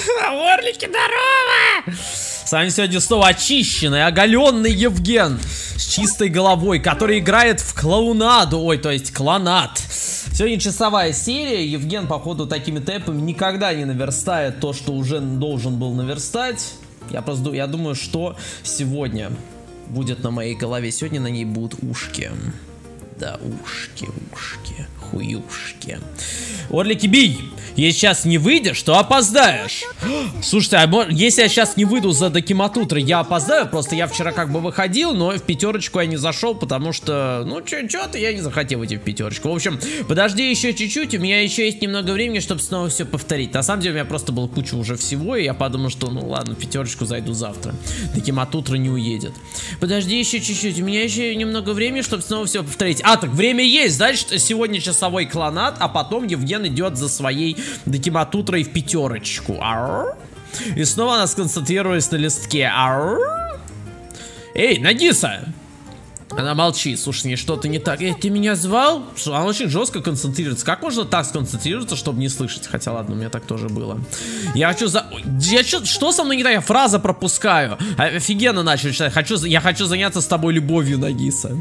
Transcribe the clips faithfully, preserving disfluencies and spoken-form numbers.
Орлики, здорово! С вами сегодня снова очищенный, оголенный Евген с чистой головой, который играет в клоунаду, ой, то есть клонат. Сегодня часовая серия. Евген, походу, такими темпами никогда не наверстает то, что уже должен был наверстать. Я просто я думаю, что сегодня будет на моей голове. Сегодня на ней будут ушки. Да, ушки, ушки, хуюшки. Орлики, бей! Если сейчас не выйдешь, то опоздаешь. Слушайте, а если я сейчас не выйду за Докиматутры, я опоздаю? Просто я вчера как бы выходил, но в пятерочку я не зашел, потому что, ну, что-то я не захотел идти в пятерочку. В общем, подожди еще чуть-чуть, у меня еще есть немного времени, чтобы снова все повторить. На самом деле, у меня просто было куча уже всего, и я подумал, что, ну, ладно, в пятерочку зайду завтра. Докиматутра не уедет. Подожди еще чуть-чуть, у меня еще немного времени, чтобы снова все повторить. А, так время есть, значит, сегодня часовой клонат, а потом Евген идет за своей Докиматутрой в пятерочку. Ар? И снова она сконцентрируется на листке. Ар? Эй, Нагиса! Она молчит. Слушай, с ней что-то не так. Эй, ты меня звал? Она очень жестко концентрируется. Как можно так сконцентрироваться, чтобы не слышать? Хотя, ладно, у меня так тоже было. Я хочу за... Я что, что со мной не так? Я фраза пропускаю. Офигенно начал читать. Хочу... Я хочу заняться с тобой любовью, Нагиса.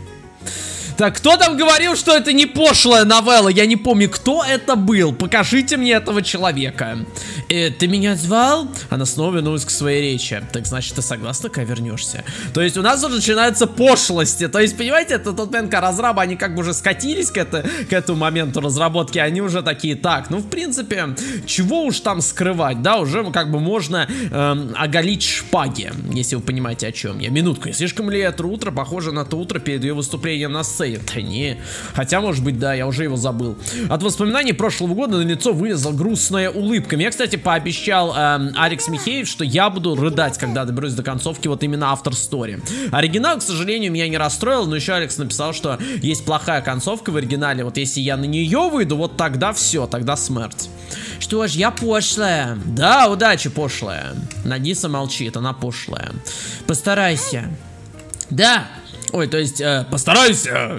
Так, кто там говорил, что это не пошлая новелла? Я не помню, кто это был. Покажите мне этого человека. Э, ты меня звал? Она снова вернулась к своей речи. Так, значит, ты согласна, когда вернешься? То есть у нас уже начинаются пошлости. То есть, понимаете, это тот момент, когда разрабы, они как бы уже скатились к, это, к этому моменту разработки. Они уже такие, так, ну, в принципе, чего уж там скрывать, да? Уже как бы можно эм, оголить шпаги, если вы понимаете, о чем я. Минутку, не слишком ли это утро похоже на то утро перед ее выступлением на сцене? Да не. Хотя, может быть, да, я уже его забыл. От воспоминаний прошлого года на лицо вылезла грустная улыбка. Мне, кстати, пообещал э, Алекс Михеев, что я буду рыдать, когда доберусь до концовки, вот именно автор стори. Оригинал, к сожалению, меня не расстроил, но еще Алекс написал, что есть плохая концовка в оригинале. Вот если я на нее выйду, вот тогда все, тогда смерть. Что ж, я пошлая. Да, удачи, пошлая. Нагиса молчит, она пошлая. Постарайся. Да. Ой, то есть, э, постарайся.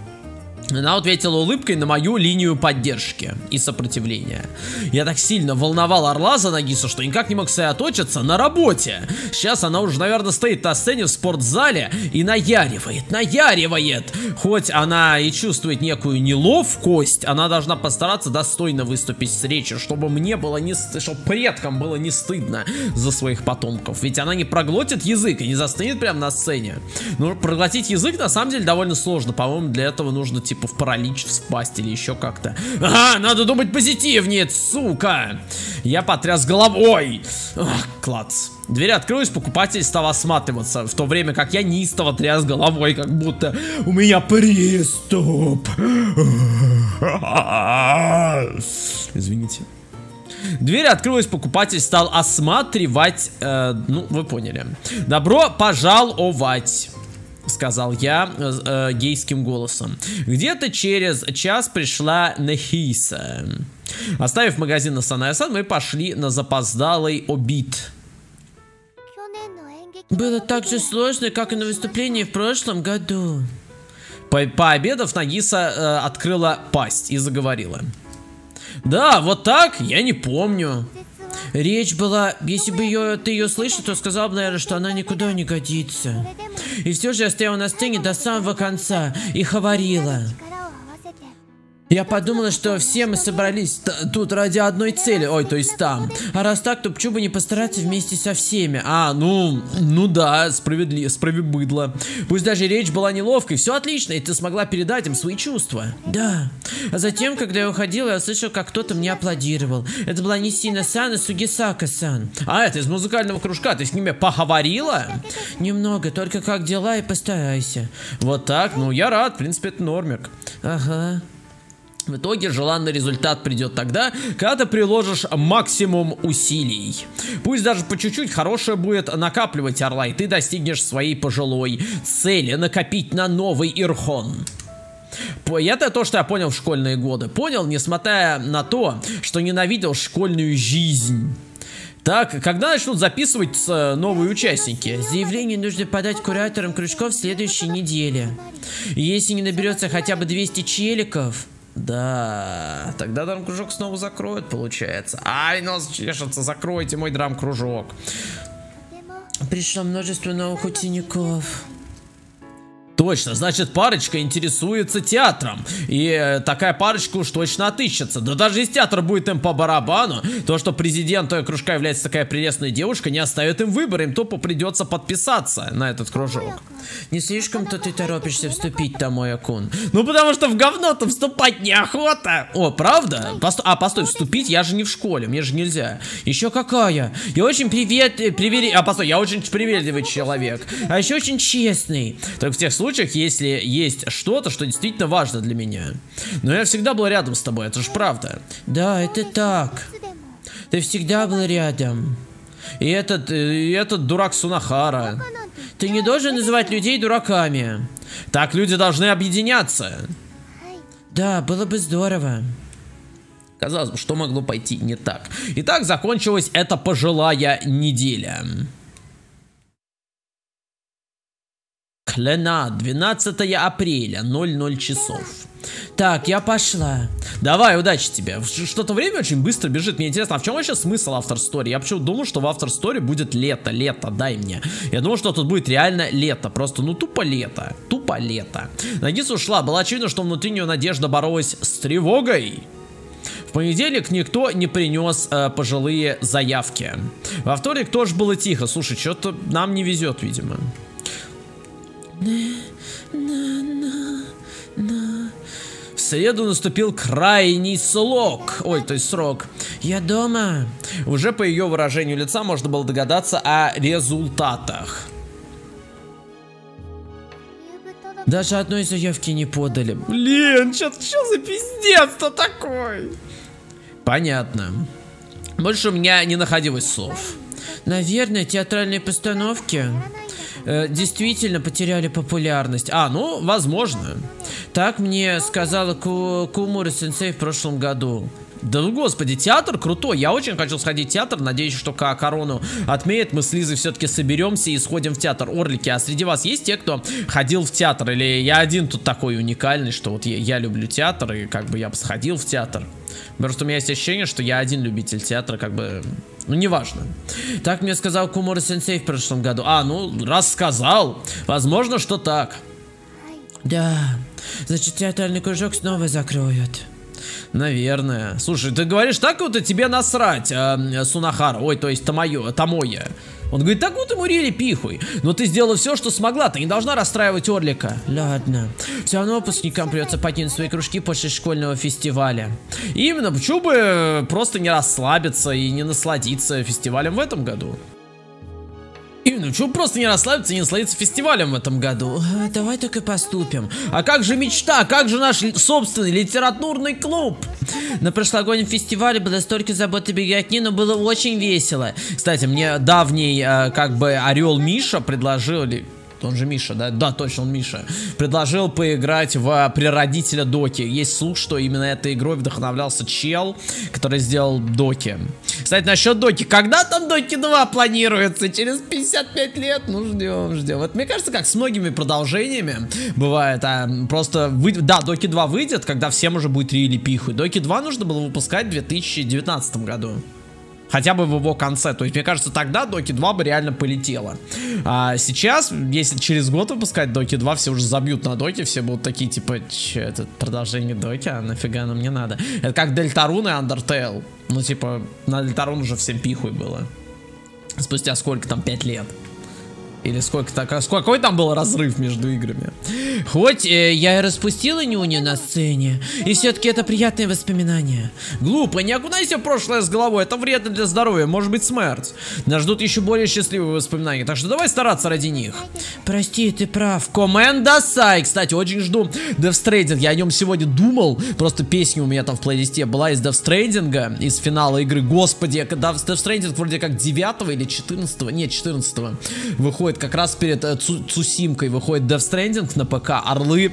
Она ответила улыбкой на мою линию поддержки и сопротивления. Я так сильно волновал Орла за Нагису, что никак не мог сосредоточиться на работе. Сейчас она уже, наверное, стоит на сцене в спортзале и наяривает, наяривает. Хоть она и чувствует некую неловкость, она должна постараться достойно выступить с речью, чтобы мне было не стыдно, чтобы предкам было не стыдно за своих потомков. Ведь она не проглотит язык и не застынет прямо на сцене. Но проглотить язык на самом деле довольно сложно. По-моему, для этого нужно типа в паралич вспасть или еще как-то. Ага, надо думать позитивнее, сука. Я потряс головой. Ах, клац. Дверь открылась, покупатель стал осматриваться, в то время как я неистово тряс головой, как будто у меня приступ. Извините. Дверь открылась, покупатель стал осматривать, э, ну, вы поняли. Добро пожаловать, сказал я э, гейским голосом. Где-то через час пришла Нагиса. Оставив магазин на Саная-сан, мы пошли на запоздалый обид. Было так же сложно, как и на выступлении в прошлом году. По пообедав, Нагиса э, открыла пасть и заговорила. Да, вот так, я не помню. Речь была, если бы ее, ты ее слышал, то сказал бы, наверное, что она никуда не годится. И все же я стояла на сцене до самого конца и говорила. Я подумала, что все мы собрались тут ради одной цели. Ой, то есть там. А раз так, то почему бы не постараться вместе со всеми? А, ну, ну да, справедливо, справедливо. Пусть даже речь была неловкой, все отлично, и ты смогла передать им свои чувства. Да. А затем, когда я уходила, я услышал, как кто-то мне аплодировал. Это была не Сина-сан, а Сугисака-сан. А, это из музыкального кружка, ты с ними поговорила? Немного, только как дела и постарайся. Вот так, ну я рад, в принципе, это нормик. Ага. В итоге желанный результат придет тогда, когда ты приложишь максимум усилий. Пусть даже по чуть-чуть, хорошее будет накапливать Орла, и ты достигнешь своей пожилой цели — накопить на новый Ирхон. Это то, что я понял в школьные годы. Понял, несмотря на то, что ненавидел школьную жизнь. Так, когда начнут записывать новые участники? Заявление нужно подать кураторам кружков в следующей неделе. И если не наберется хотя бы двести челиков... Да, тогда драм-кружок снова закроют, получается. Ай, нос чешется, закройте мой драм-кружок. Пришло множество новых учеников. Точно, значит, парочка интересуется театром. И э, такая парочка уж точно отыщется. Да даже если театр будет им по барабану, то, что президент кружка является такая прелестная девушка, не оставит им выбора. Им тупо придется подписаться на этот кружок. Не слишком-то ты торопишься вступить, Томоя-кун? Ну, потому что в говно-то вступать неохота. О, правда? Посто... А, постой, вступить? Я же не в школе, мне же нельзя. Еще какая? Я очень привет... привет... А, постой, я очень приветливый человек. А еще очень честный. Только в тех случаях, если есть что-то, что действительно важно для меня. Но я всегда был рядом с тобой, это же правда. Да, это так. Ты всегда был рядом. И этот, и этот дурак Сунахара. Ты не должен называть людей дураками. Так люди должны объединяться. Да, было бы здорово. Казалось бы, что могло пойти не так. Итак, закончилась эта пожилая неделя. Кланат, двенадцатое апреля, ноль ноль часов. Так, я пошла. Давай, удачи тебе. Что-то время очень быстро бежит. Мне интересно, а в чем вообще смысл автор стори? Я почему думал, что в автор стори будет лето, лето, дай мне. Я думал, что тут будет реально лето. Просто, ну, тупо лето. Тупо лето. Нагиса ушла. Было очевидно, что внутри нее Надежда боролась с тревогой. В понедельник никто не принес э, пожилые заявки. Во вторник тоже было тихо. Слушай, что-то нам не везет, видимо. В среду наступил крайний срок. Ой, то есть срок. Я дома. Уже по ее выражению лица можно было догадаться о результатах. Даже одной заявки не подали. Блин, что за пиздец-то такой? Понятно. Больше у меня не находилось слов. Наверное, театральные постановки э, действительно потеряли популярность. А, ну, возможно. Так мне сказала Ку Кумура-сенсей в прошлом году. Да ну господи, театр крутой. Я очень хочу сходить в театр. Надеюсь, что корону отменят. Мы с Лизой все-таки соберемся и сходим в театр. Орлики, а среди вас есть те, кто ходил в театр? Или я один тут такой уникальный, что вот я, я люблю театр, и как бы я бы сходил в театр. Просто у меня есть ощущение, что я один любитель театра, как бы... Ну, неважно. Так мне сказал Кумура-сенсей в прошлом году. А, ну, раз сказал, возможно, что так. Да, значит, театральный кружок снова закроют. Наверное. Слушай, ты говоришь, так вот и тебе насрать, э, Сунахара. Ой, то есть Томоя, Томоя. Он говорит, так вот и мурили пихуй. Но ты сделала все, что смогла. Ты не должна расстраивать Орлика. Ладно. Все равно выпускникам придется покинуть свои кружки после школьного фестиваля. Именно, почему бы просто не расслабиться и не насладиться фестивалем в этом году? Именно, почему просто не расслабиться и не насладиться фестивалем в этом году? Давай так и поступим. А как же мечта? Как же наш собственный литературный клуб? На прошлогоднем фестивале было столько забот и беготни, но было очень весело. Кстати, мне давний, как бы, орел Миша предложил... Он же Миша, да? Да, точно, он Миша. Предложил поиграть в Прародителя Доки. Есть слух, что именно этой игрой вдохновлялся чел, который сделал Доки. Кстати, насчет Доки. Когда там Доки два планируется? Через пятьдесят пять лет? Ну, ждем, ждем. Вот мне кажется, как с многими продолжениями бывает. А, просто, вы... да, Доки два выйдет, когда всем уже будет рили пихуй. Доки два нужно было выпускать в две тысячи девятнадцатом году. Хотя бы в его конце. То есть, мне кажется, тогда Доки два бы реально полетело. А сейчас, если через год выпускать Доки два, все уже забьют на Доки. Все будут такие, типа, че, это продолжение Доки? А нафига оно мне надо? Это как Дельтарун и Undertale. Ну, типа, на Дельтарун уже всем пихуй было. Спустя сколько там, пять лет? Или сколько так, какой там был разрыв между играми? Хоть э, я и распустила нюню на сцене, и все-таки это приятные воспоминания. Глупо, не окунайся в прошлое с головой, это вредно для здоровья, может быть смерть. Нас ждут еще более счастливые воспоминания, так что давай стараться ради них. Прости, ты прав. Коменда Сай, кстати, очень жду Death Stranding, я о нем сегодня думал, просто песня у меня там в плейлисте была из Death Stranding, из финала игры. Господи, Death Stranding вроде как девятого или четырнадцатого, нет, четырнадцатого выходит. Как раз перед э, Цу Цусимкой выходит Death Stranding на ПК. Орлы.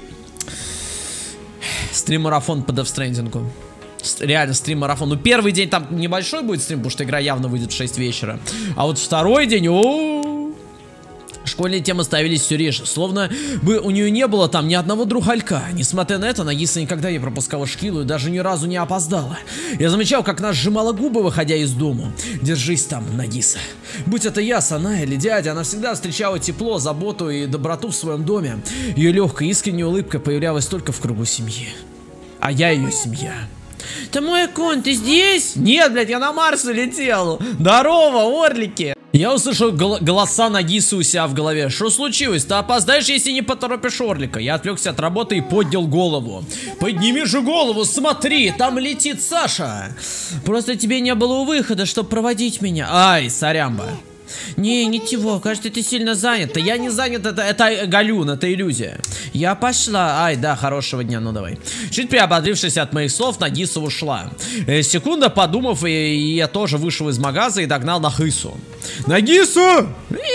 Стрим-марафон по Death Stranding. Реально стрим-марафон. Ну, первый день там небольшой будет стрим, потому что игра явно выйдет в шесть вечера. А вот второй день... О -о -о, Школьные темы ставились все реже, словно бы у нее не было там ни одного другалька. Несмотря на это, Нагиса никогда не пропускала шкилу и даже ни разу не опоздала. Я замечал, как она сжимала губы, выходя из дому. Держись там, Нагиса. Будь это я, Сана или дядя, она всегда встречала тепло, заботу и доброту в своем доме. Ее легкая искренняя улыбка появлялась только в кругу семьи. А я ее семья. Томоя-кун, ты здесь? Нет, блядь, я на Марс улетел. Здорово, орлики. Я услышал гол голоса Нагисы у себя в голове. Что случилось? Ты опоздаешь, если не поторопишь орлика. Я отвлекся от работы и поднял голову. Подними же голову, смотри, там летит Саша. Просто тебе не было выхода, чтобы проводить меня. Ай, сорямба. Не, ничего, кажется, ты сильно занят. Я не занят, это, это галюн, это иллюзия. Я пошла. Ай, да, хорошего дня, ну давай. Чуть приободрившись от моих слов, Нагиса ушла. Э, секунда подумав, и, и я тоже вышел из магаза и догнал Нагису. Нагису!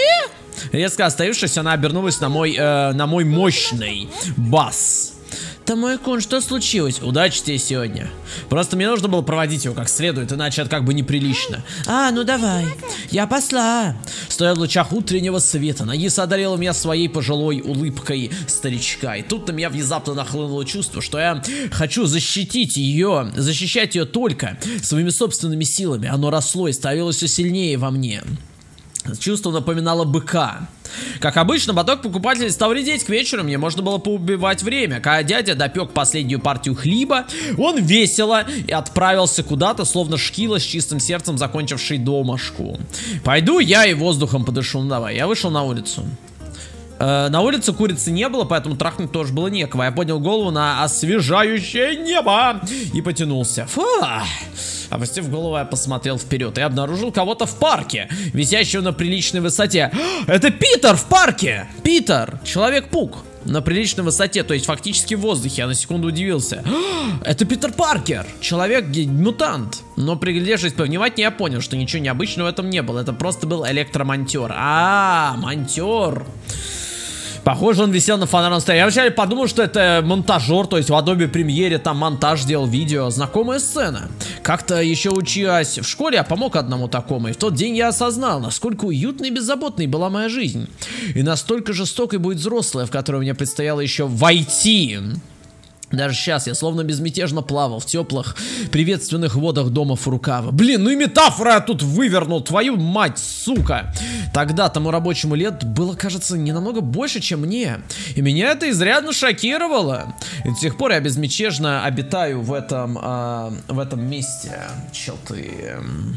Резко оставившись, она обернулась на мой, э, на мой мощный бас. Томоя-кун, что случилось? Удачи тебе сегодня. Просто мне нужно было проводить его как следует, иначе это как бы неприлично. А, ну давай. Я посла. Стоя в лучах утреннего света, Нагиса одарила меня своей пожилой улыбкой старичка. И тут на меня внезапно нахлынуло чувство, что я хочу защитить ее, защищать ее только своими собственными силами. Оно росло и становилось все сильнее во мне. Чувство напоминало быка. Как обычно, поток покупателей стал редеть. К вечеру мне можно было поубивать время. Когда дядя допек последнюю партию хлеба, он весело и отправился куда-то, словно шкила с чистым сердцем, закончивший домашку. Пойду я и воздухом подышу. Ну давай, я вышел на улицу. Э, на улице курицы не было, поэтому трахнуть тоже было некого. Я поднял голову на освежающее небо и потянулся. Фу! Опустив голову, я посмотрел вперед и обнаружил кого-то в парке, висящего на приличной высоте. Это Питер в парке! Питер! Человек-паук. На приличной высоте, то есть фактически в воздухе. Я на секунду удивился. Это Питер Паркер! Человек-мутант. Но приглядевшись повнимательнее, я понял, что ничего необычного в этом не было. Это просто был электромонтер. А, монтер. Похоже, он висел на фонарном столе. Я вначале подумал, что это монтажер, то есть в Adobe Premiere там монтаж делал видео. Знакомая сцена. Как-то еще учась в школе, я помог одному такому. И в тот день я осознал, насколько уютной и беззаботной была моя жизнь. И настолько жестокой будет взрослая, в которую мне предстояло еще войти. Даже сейчас я словно безмятежно плавал в теплых, приветственных водах дома Фурукава. Блин, ну и метафора я тут вывернул, твою мать, сука. Тогда тому рабочему лет было, кажется, не намного больше, чем мне. И меня это изрядно шокировало. И до сих пор я безмятежно обитаю в этом, э, в этом месте. Чел ты...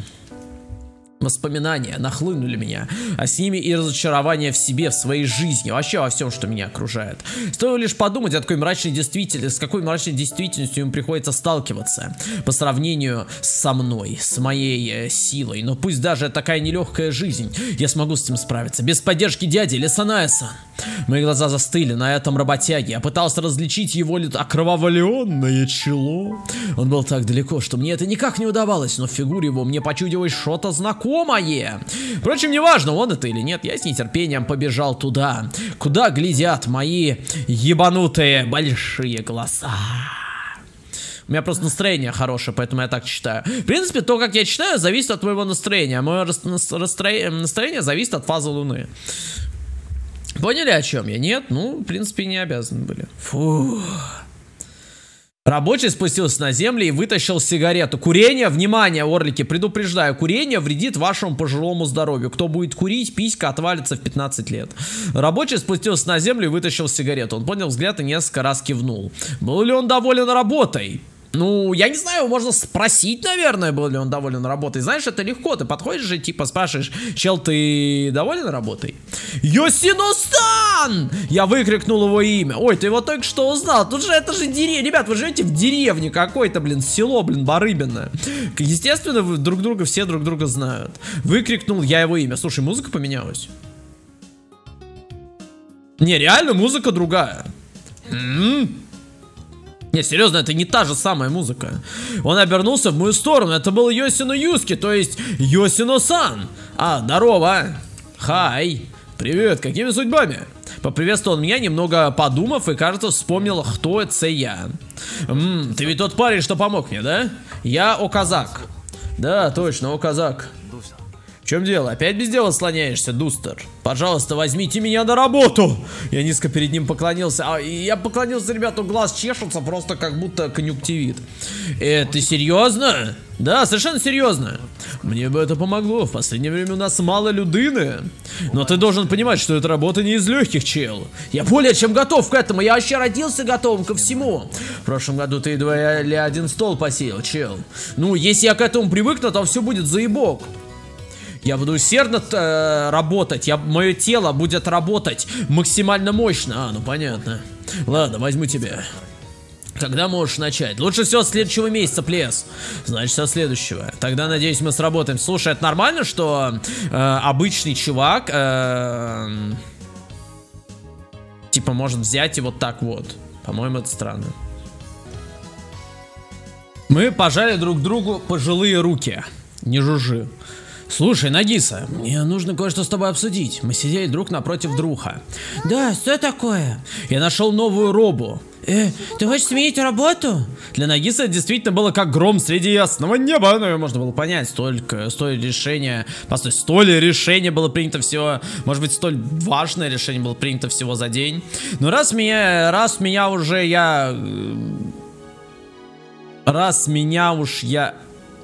Воспоминания нахлынули меня, а с ними и разочарование в себе, в своей жизни, вообще во всем, что меня окружает. Стоило лишь подумать, о какой мрачной действительности, с какой мрачной действительностью им приходится сталкиваться по сравнению со мной, с моей э, силой. Но пусть даже такая нелегкая жизнь, я смогу с этим справиться, без поддержки дяди или Саная-сан. Мои глаза застыли на этом работяге. Я пытался различить его окровавленное чело. Он был так далеко, что мне это никак не удавалось, но в фигуре его мне почудилось что-то знакомое. Впрочем, неважно, он это или нет, я с нетерпением побежал туда, куда глядят мои ебанутые большие глаза. У меня просто настроение хорошее, поэтому я так читаю. В принципе, то, как я читаю, зависит от моего настроения. Мое настроение зависит от фазы Луны. Поняли, о чем я? Нет? Ну, в принципе, не обязаны были. Фу. Рабочий спустился на землю и вытащил сигарету. Курение, внимание, орлики, предупреждаю, курение вредит вашему пожилому здоровью. Кто будет курить, писька отвалится в пятнадцать лет. Рабочий спустился на землю и вытащил сигарету. Он поднял взгляд и несколько раз кивнул. Был ли он доволен работой? Ну, я не знаю, можно спросить, наверное, был ли он доволен работой. Знаешь, это легко, ты подходишь же, типа, спрашиваешь: чел, ты доволен работой? Йосино-сан! Я выкрикнул его имя. Ой, ты его только что узнал. Тут же, это же деревня. Ребят, вы живете в деревне какой-то, блин, село, блин, Барыбино. Естественно, вы друг друга, все друг друга знают. Выкрикнул я его имя. Слушай, музыка поменялась. Не, реально, музыка другая. М-м-м. Не, серьезно, это не та же самая музыка. Он обернулся в мою сторону. Это был Йосино Юски, то есть Йосино-сан. А, здорово. Хай. Привет, какими судьбами? Поприветствовал он меня, немного подумав, и, кажется, вспомнил, кто это я. М-м, ты ведь тот парень, что помог мне, да? Я Оказак. Да, точно, Оказак. чем дело? Опять без дела слоняешься, Дустер? Пожалуйста, возьмите меня на работу. Я низко перед ним поклонился. А, я поклонился, ребята, глаз чешется, просто как будто конъюнктивит. Э, ты серьезно? Да, совершенно серьезно. Мне бы это помогло. В последнее время у нас мало людыны. Но ты должен понимать, что эта работа не из легких, чел. Я более чем готов к этому. Я вообще родился готовым ко всему. В прошлом году ты едва ли один стол посеял, чел. Ну, если я к этому привыкну, то все будет заебок. Я буду усердно э, работать. Я, мое тело будет работать максимально мощно. А, ну понятно. Ладно, возьму тебя. Когда можешь начать? Лучше всего с следующего месяца, плес. Значит, со следующего. Тогда, надеюсь, мы сработаем. Слушай, это нормально, что э, обычный чувак э, типа может взять и вот так вот? По-моему, это странно. Мы пожали друг другу пожилые руки. Не жужжи. Слушай, Нагиса, мне нужно кое-что с тобой обсудить. Мы сидели друг напротив друга. Да, что такое? Я нашел новую робу. Э, ты хочешь сменить работу? Для Нагиса это действительно было как гром среди ясного неба. Но ее можно было понять. Столько, столь решения... Постой, столь решение было принято всего... Может быть, столь важное решение было принято всего за день. Но раз меня... Раз меня уже я... Раз меня уж я...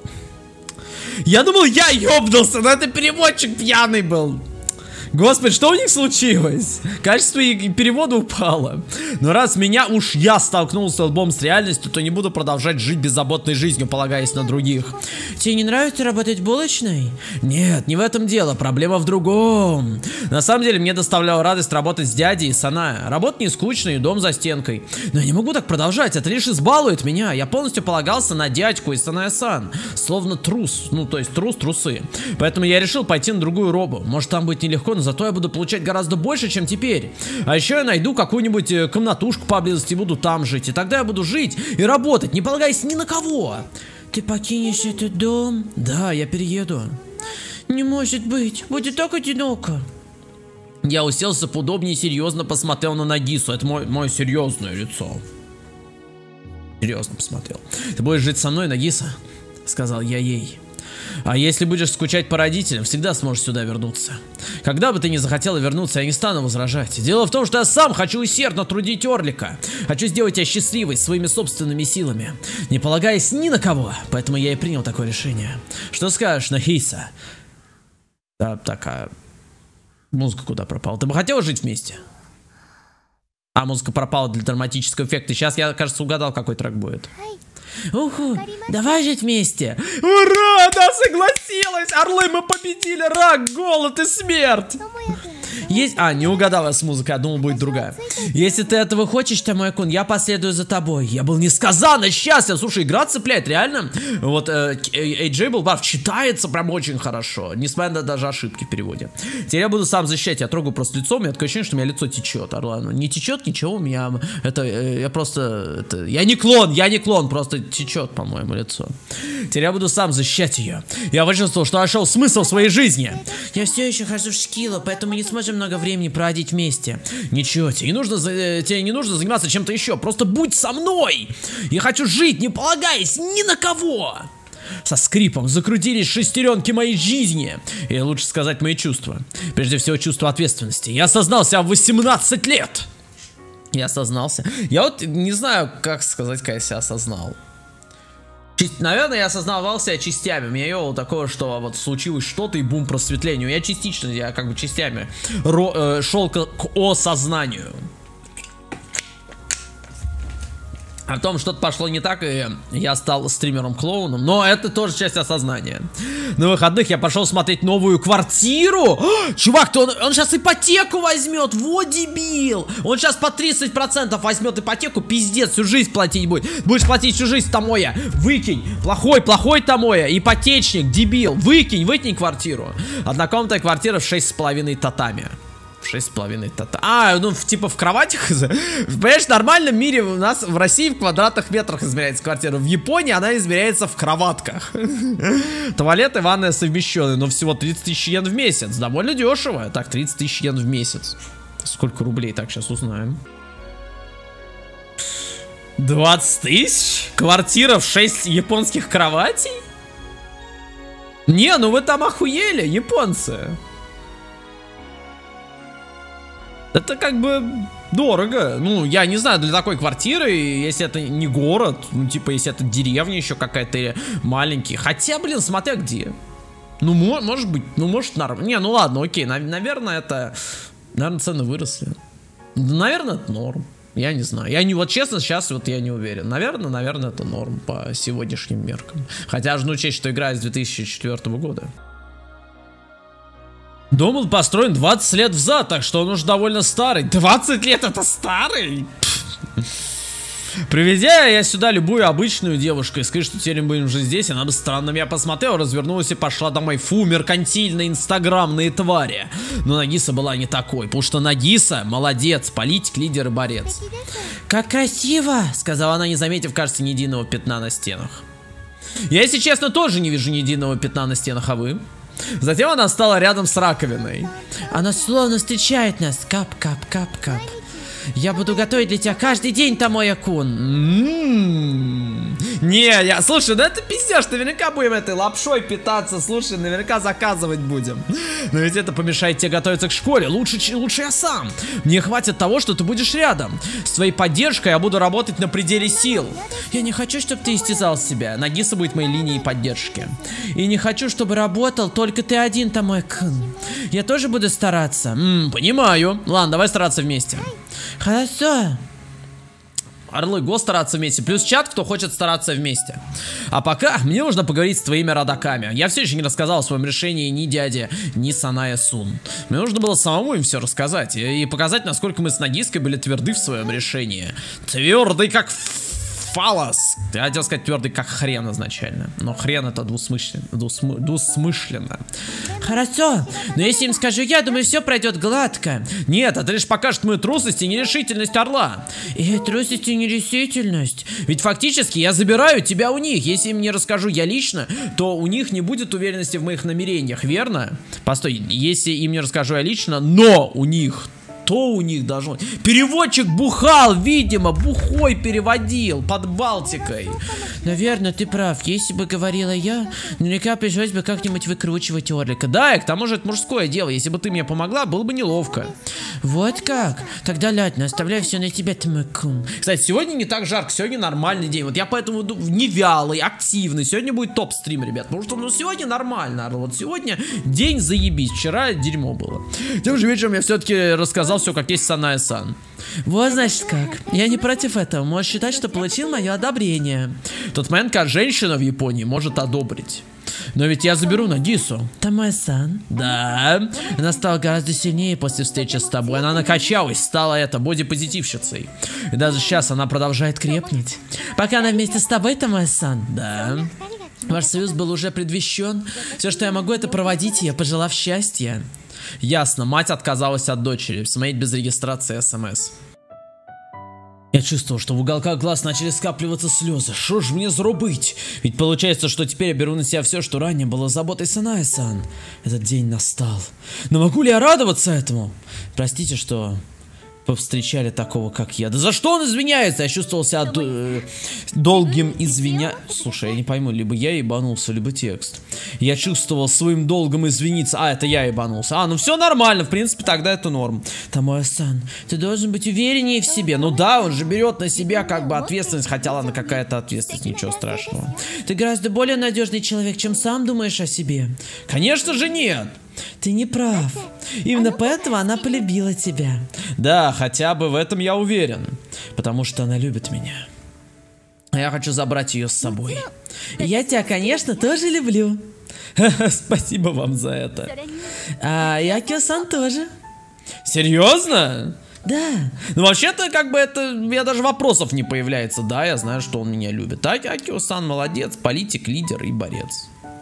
Я думал, я ёбнулся, но это переводчик пьяный был. Господи, что у них случилось? Качество перевода упало. Но раз меня уж я столкнулся лбом с реальностью, то не буду продолжать жить беззаботной жизнью, полагаясь на других. Тебе не нравится работать булочной? Нет, не в этом дело, проблема в другом. На самом деле, мне доставляло радость работать с дядей и Саная. Работа не скучная и дом за стенкой. Но я не могу так продолжать, это лишь избалует меня. Я полностью полагался на дядьку и Саная-сан. Словно трус, ну то есть трус-трусы. Поэтому я решил пойти на другую робу. Может, там будет нелегко, но зато я буду получать гораздо больше, чем теперь. А еще я найду какую-нибудь комнатушку поблизости и буду там жить. И тогда я буду жить и работать, не полагаясь ни на кого. Ты покинешь этот дом? Да, я перееду. Не может быть, будет так одиноко. Я уселся поудобнее и серьезно посмотрел на Нагису. Это мой, мое серьезное лицо. Серьезно посмотрел. Ты будешь жить со мной, Нагиса? Сказал я ей. А если будешь скучать по родителям, всегда сможешь сюда вернуться. Когда бы ты ни захотела вернуться, я не стану возражать. Дело в том, что я сам хочу усердно трудить Орлика. Хочу сделать тебя счастливой своими собственными силами, не полагаясь ни на кого. Поэтому я и принял такое решение. Что скажешь, Нагиса? Да, такая... Музыка куда пропала? Ты бы хотела жить вместе? А, музыка пропала для драматического эффекта. Сейчас я, кажется, угадал, какой трек будет. Уху, давай жить вместе. Ура, она согласилась. Орлы, мы победили рак, голод и смерть. Есть... А, не угадала с музыкой, я думал, будет другая. Если ты этого хочешь, Томоя-кун, я последую за тобой. Я был несказанно счастлив. Слушай, игра цепляет, реально. Вот э, эй джей был прав, читается прям очень хорошо. Несмотря на даже ошибки в переводе. Теперь я буду сам защищать. Я трогаю просто лицо, у меня такое ощущение, что у меня лицо течет. Орлану. Не течет ничего, у меня... Это, э, я просто... Это, я не клон, я не клон, просто течет, по-моему, лицо. Теперь я буду сам защищать ее. Я почувствовал, что нашел смысл в своей жизни. Я все еще хожу в шкилу, поэтому не сможем много времени проводить вместе. Ничего, тебе не нужно, тебе не нужно заниматься чем-то еще. Просто будь со мной. Я хочу жить, не полагаясь ни на кого. Со скрипом закрутились шестеренки моей жизни. Или лучше сказать, мои чувства. Прежде всего, чувство ответственности. Я осознал себя в восемнадцать лет. Я осознался. Я вот не знаю, как сказать, как я себя осознал. Наверное, я осознавал себя частями. У меня было такое, что вот случилось что-то и бум просветлению. Я частично, я как бы частями ро, э, шел к, к осознанию. О том, что-то пошло не так, и я стал стримером-клоуном. Но это тоже часть осознания. На выходных я пошел смотреть новую квартиру. О, чувак, то он, он сейчас ипотеку возьмет. Вот дебил. Он сейчас по тридцать процентов возьмет ипотеку. Пиздец, всю жизнь платить будет. Будешь платить всю жизнь, Томоя. Выкинь. Плохой, плохой Томоя. Ипотечник, дебил. Выкинь, выкинь квартиру. Однокомнатная квартира в шесть с половиной татами. шесть с половиной тата. А, ну, в, типа в кроватях. Понимаешь, в нормальном мире у нас в России в квадратных метрах измеряется квартира. В Японии она измеряется в кроватках. Туалет и ванная совмещенные, но всего тридцать тысяч йен в месяц. Довольно дешево. Так, тридцать тысяч йен в месяц. Сколько рублей? Так, сейчас узнаем. двадцать тысяч? Квартира в шесть японских кроватей? Не, ну вы там охуели, японцы. Это как бы дорого. Ну, я не знаю, для такой квартиры, если это не город, ну, типа, если это деревня еще какая-то маленький. Хотя, блин, смотря где. Ну, может быть, ну, может, нормально. Не, ну ладно, окей, наверное, это... Наверное, цены выросли. Наверное, это норм. Я не знаю. Я не, вот честно, сейчас вот я не уверен. Наверное, наверное, это норм по сегодняшним меркам. Хотя нужно учесть, что игра из две тысячи четвёртого года. Дом был построен двадцать лет взад, так что он уже довольно старый. двадцать лет это старый? Приведя я сюда любую обычную девушку и скажи, что теперь мы будем уже здесь, она бы странно на меня посмотрела, развернулась и пошла домой. Фу, меркантильные инстаграмные твари. Но Нагиса была не такой, потому что Нагиса молодец, политик, лидер и борец. Как красиво, сказала она, не заметив, кажется, ни единого пятна на стенах. Я, если честно, тоже не вижу ни единого пятна на стенах, а вы? Затем она стала рядом с раковиной. Она словно встречает нас. Кап, кап, кап, кап. Я буду готовить для тебя каждый день, Томоя-кун. М-м-м. Не, я, слушай, да это пиздец, наверняка будем этой лапшой питаться, слушай, наверняка заказывать будем. Но ведь это помешает тебе готовиться к школе, лучше, лучше я сам. Мне хватит того, что ты будешь рядом. С твоей поддержкой я буду работать на пределе сил. Я не хочу, чтобы ты истязал себя. Нагиса будет моей линией поддержки. И не хочу, чтобы работал только ты один, Томоя-кун. Я тоже буду стараться. М-м, понимаю. Ладно, давай стараться вместе. Хорошо. Орлы, го стараться вместе. Плюс чат, кто хочет стараться вместе. А пока мне нужно поговорить с твоими родаками. Я все еще не рассказал о своем решении ни дяде, ни Саная-сун. Мне нужно было самому им все рассказать. И показать, насколько мы с Нагиской были тверды в своем решении. Твердый как фалос. Я хотел сказать твердый как хрен изначально. Но хрен это двусмысленно. Двусмы, двусмышленно. Хорошо. Но если им скажу я, думаю, все пройдет гладко. Нет, это лишь покажет мою трусость и нерешительность орла. И трусость и нерешительность. Ведь фактически я забираю тебя у них. Если им не расскажу я лично, то у них не будет уверенности в моих намерениях, верно? Постой, если им не расскажу я лично, но у них... Что у них должно... Переводчик бухал, видимо, бухой переводил под Балтикой. Наверное, ты прав. Если бы говорила я, наверняка пришлось бы как-нибудь выкручивать Орлика. Да, и к тому же это мужское дело. Если бы ты мне помогла, было бы неловко. Вот как? Тогда ладно, оставляю все на тебя, Томоя-кун. Кстати, сегодня не так жарко, сегодня нормальный день. Вот я поэтому не вялый, активный. Сегодня будет топ-стрим, ребят. Потому что, ну, сегодня нормально. Вот сегодня день заебись. Вчера дерьмо было. Тем же вечером я все-таки рассказал все как есть Саная-сан. Вот значит как. Я не против этого. Можешь считать, что получил мое одобрение. Тот момент, как женщина в Японии может одобрить. Но ведь я заберу Нагису. Томоя-сан. Да. Она стала гораздо сильнее после встречи с тобой. Она накачалась, стала это бодипозитивщицей. И даже сейчас она продолжает крепнуть. Пока она вместе с тобой, Томоя-сан. Да. Ваш союз был уже предвещен. Все, что я могу, это проводить ее, пожелав счастья. Ясно, мать отказалась от дочери. Смотреть без регистрации СМС. Я чувствовал, что в уголках глаз начали скапливаться слезы. Что ж мне зарубить? Ведь получается, что теперь я беру на себя все, что ранее было заботой Саная-сан. Этот день настал. Но могу ли я радоваться этому? Простите, что... повстречали такого, как я. Да за что он извиняется? Я чувствовал себя д долгим извиня... Слушай, я не пойму, либо я ебанулся, либо текст. Я чувствовал своим долгом извиниться. А, это я ебанулся. А, ну все нормально, в принципе, тогда это норм. Томоя-сан, ты должен быть увереннее в себе. Ну да, он же берет на себя как бы ответственность, хотя ладно, какая-то ответственность, ничего страшного. Ты гораздо более надежный человек, чем сам думаешь о себе. Конечно же нет. Ты не прав. Именно поэтому она полюбила тебя. Да, хотя бы в этом я уверен. Потому что она любит меня. А я хочу забрать ее с собой. И я тебя, конечно, тоже люблю. Спасибо вам за это. А я Акио-сан тоже. Серьезно? Да. Ну вообще-то как бы это... У меня даже вопросов не появляется. Да, я знаю, что он меня любит. Так, Акио-сан молодец, политик, лидер и борец.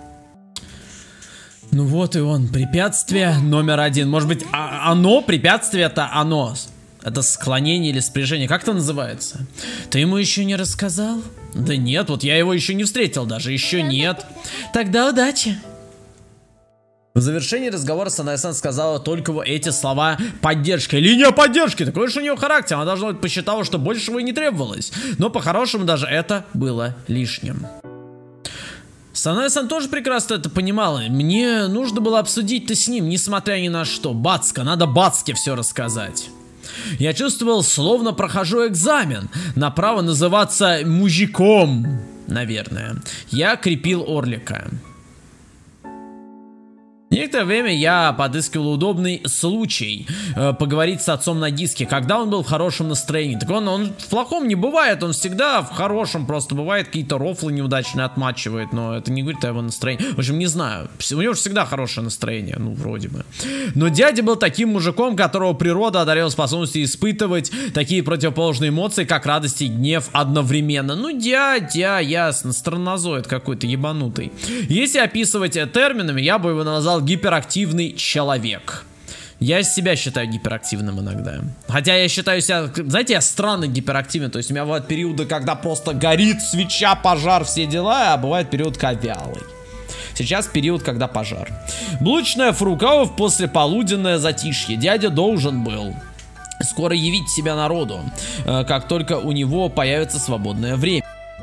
Ну вот и он, препятствие номер один. Может быть, а оно, препятствие это оно. Это склонение или спряжение. Как это называется? Ты ему еще не рассказал? Да нет, вот я его еще не встретил даже. Еще нет. Тогда удачи. В завершении разговора Саная-сан сказала только вот эти слова поддержки. Линия поддержки. Такой уж у нее характер. Она, должно быть, посчитала, что большего и не требовалось. Но по-хорошему даже это было лишним. Санэ-сан тоже прекрасно это понимала. Мне нужно было обсудить-то с ним, несмотря ни на что. Бацка, надо Бацке все рассказать. Я чувствовал, словно прохожу экзамен на право называться мужиком, наверное. Я крепил Орлика. Некоторое время я подыскивал удобный случай э, поговорить с отцом Нагиски, когда он был в хорошем настроении. Так он, он в плохом не бывает, он всегда в хорошем, просто бывает какие-то рофлы неудачные отмачивает, но это не говорит о его настроении. В общем, не знаю, у него всегда хорошее настроение, ну, вроде бы. Но дядя был таким мужиком, которого природа одарила способностью испытывать такие противоположные эмоции, как радость и гнев одновременно. Ну, дядя, ясно, страннозоид какой-то ебанутый. Если описывать терминами, я бы его назвал гиперактивный человек. Я себя считаю гиперактивным иногда. Хотя я считаю себя, знаете, я странно гиперактивен. То есть у меня бывают периоды, когда просто горит свеча, пожар, все дела, а бывает период, когда вялый. Сейчас период, когда пожар. Блудочная Фурукава после полуденное затишье. Дядя должен был скоро явить себя народу, как только у него появится свободное время.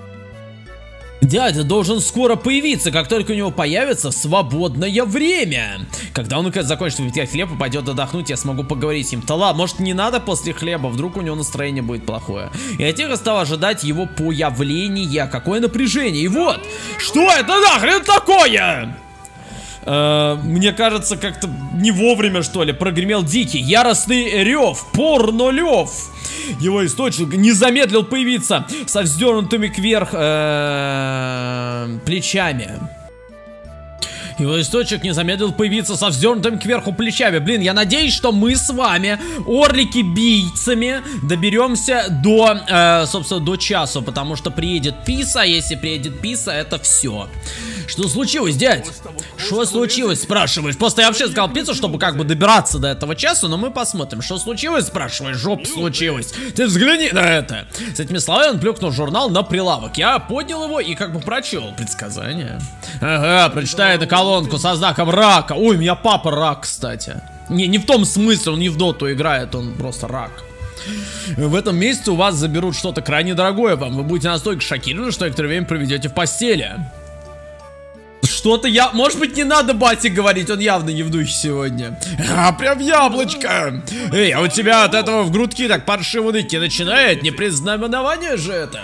Дядя должен скоро появиться, как только у него появится свободное время. Когда он наконец закончит выпекать хлеб и пойдет отдохнуть, я смогу поговорить с ним. Да ладно, может не надо после хлеба, вдруг у него настроение будет плохое. Я тихо стал ожидать его появления. Какое напряжение. И вот, что это нахрен такое? Uh, мне кажется, как-то не вовремя, что ли, прогремел дикий, яростный рев, порно-лев. Его источник не замедлил появиться со вздернутыми кверх uh, плечами. Его источник не замедлил появиться со вздернутыми кверху плечами. Блин, я надеюсь, что мы с вами, орлики-бийцами, доберемся до, э, собственно, до часу. Потому что приедет Писа, а если приедет Писа, это все. Что случилось, дядь? Что случилось, спрашиваешь? Просто я вообще сказал Пиццу, чтобы как бы добираться до этого часа, но мы посмотрим. Что случилось, спрашиваешь? Жопа случилось. Ты взгляни на это. С этими словами он плюхнул журнал на прилавок. Я поднял его и как бы прочел предсказание. Ага, прочитай на колонку со знаком рака. Ой, у меня папа рак, кстати. Не, не в том смысле, он не в доту играет, он просто рак. В этом месяце у вас заберут что-то крайне дорогое вам. Вы будете настолько шокированы, что некоторое время проведете в постели. Что-то я... Может быть, не надо бате говорить, он явно не в духе сегодня. А, прям яблочко. Эй, а у тебя от этого в грудки так паршиво ныть начинает? Не предзнаменование же это?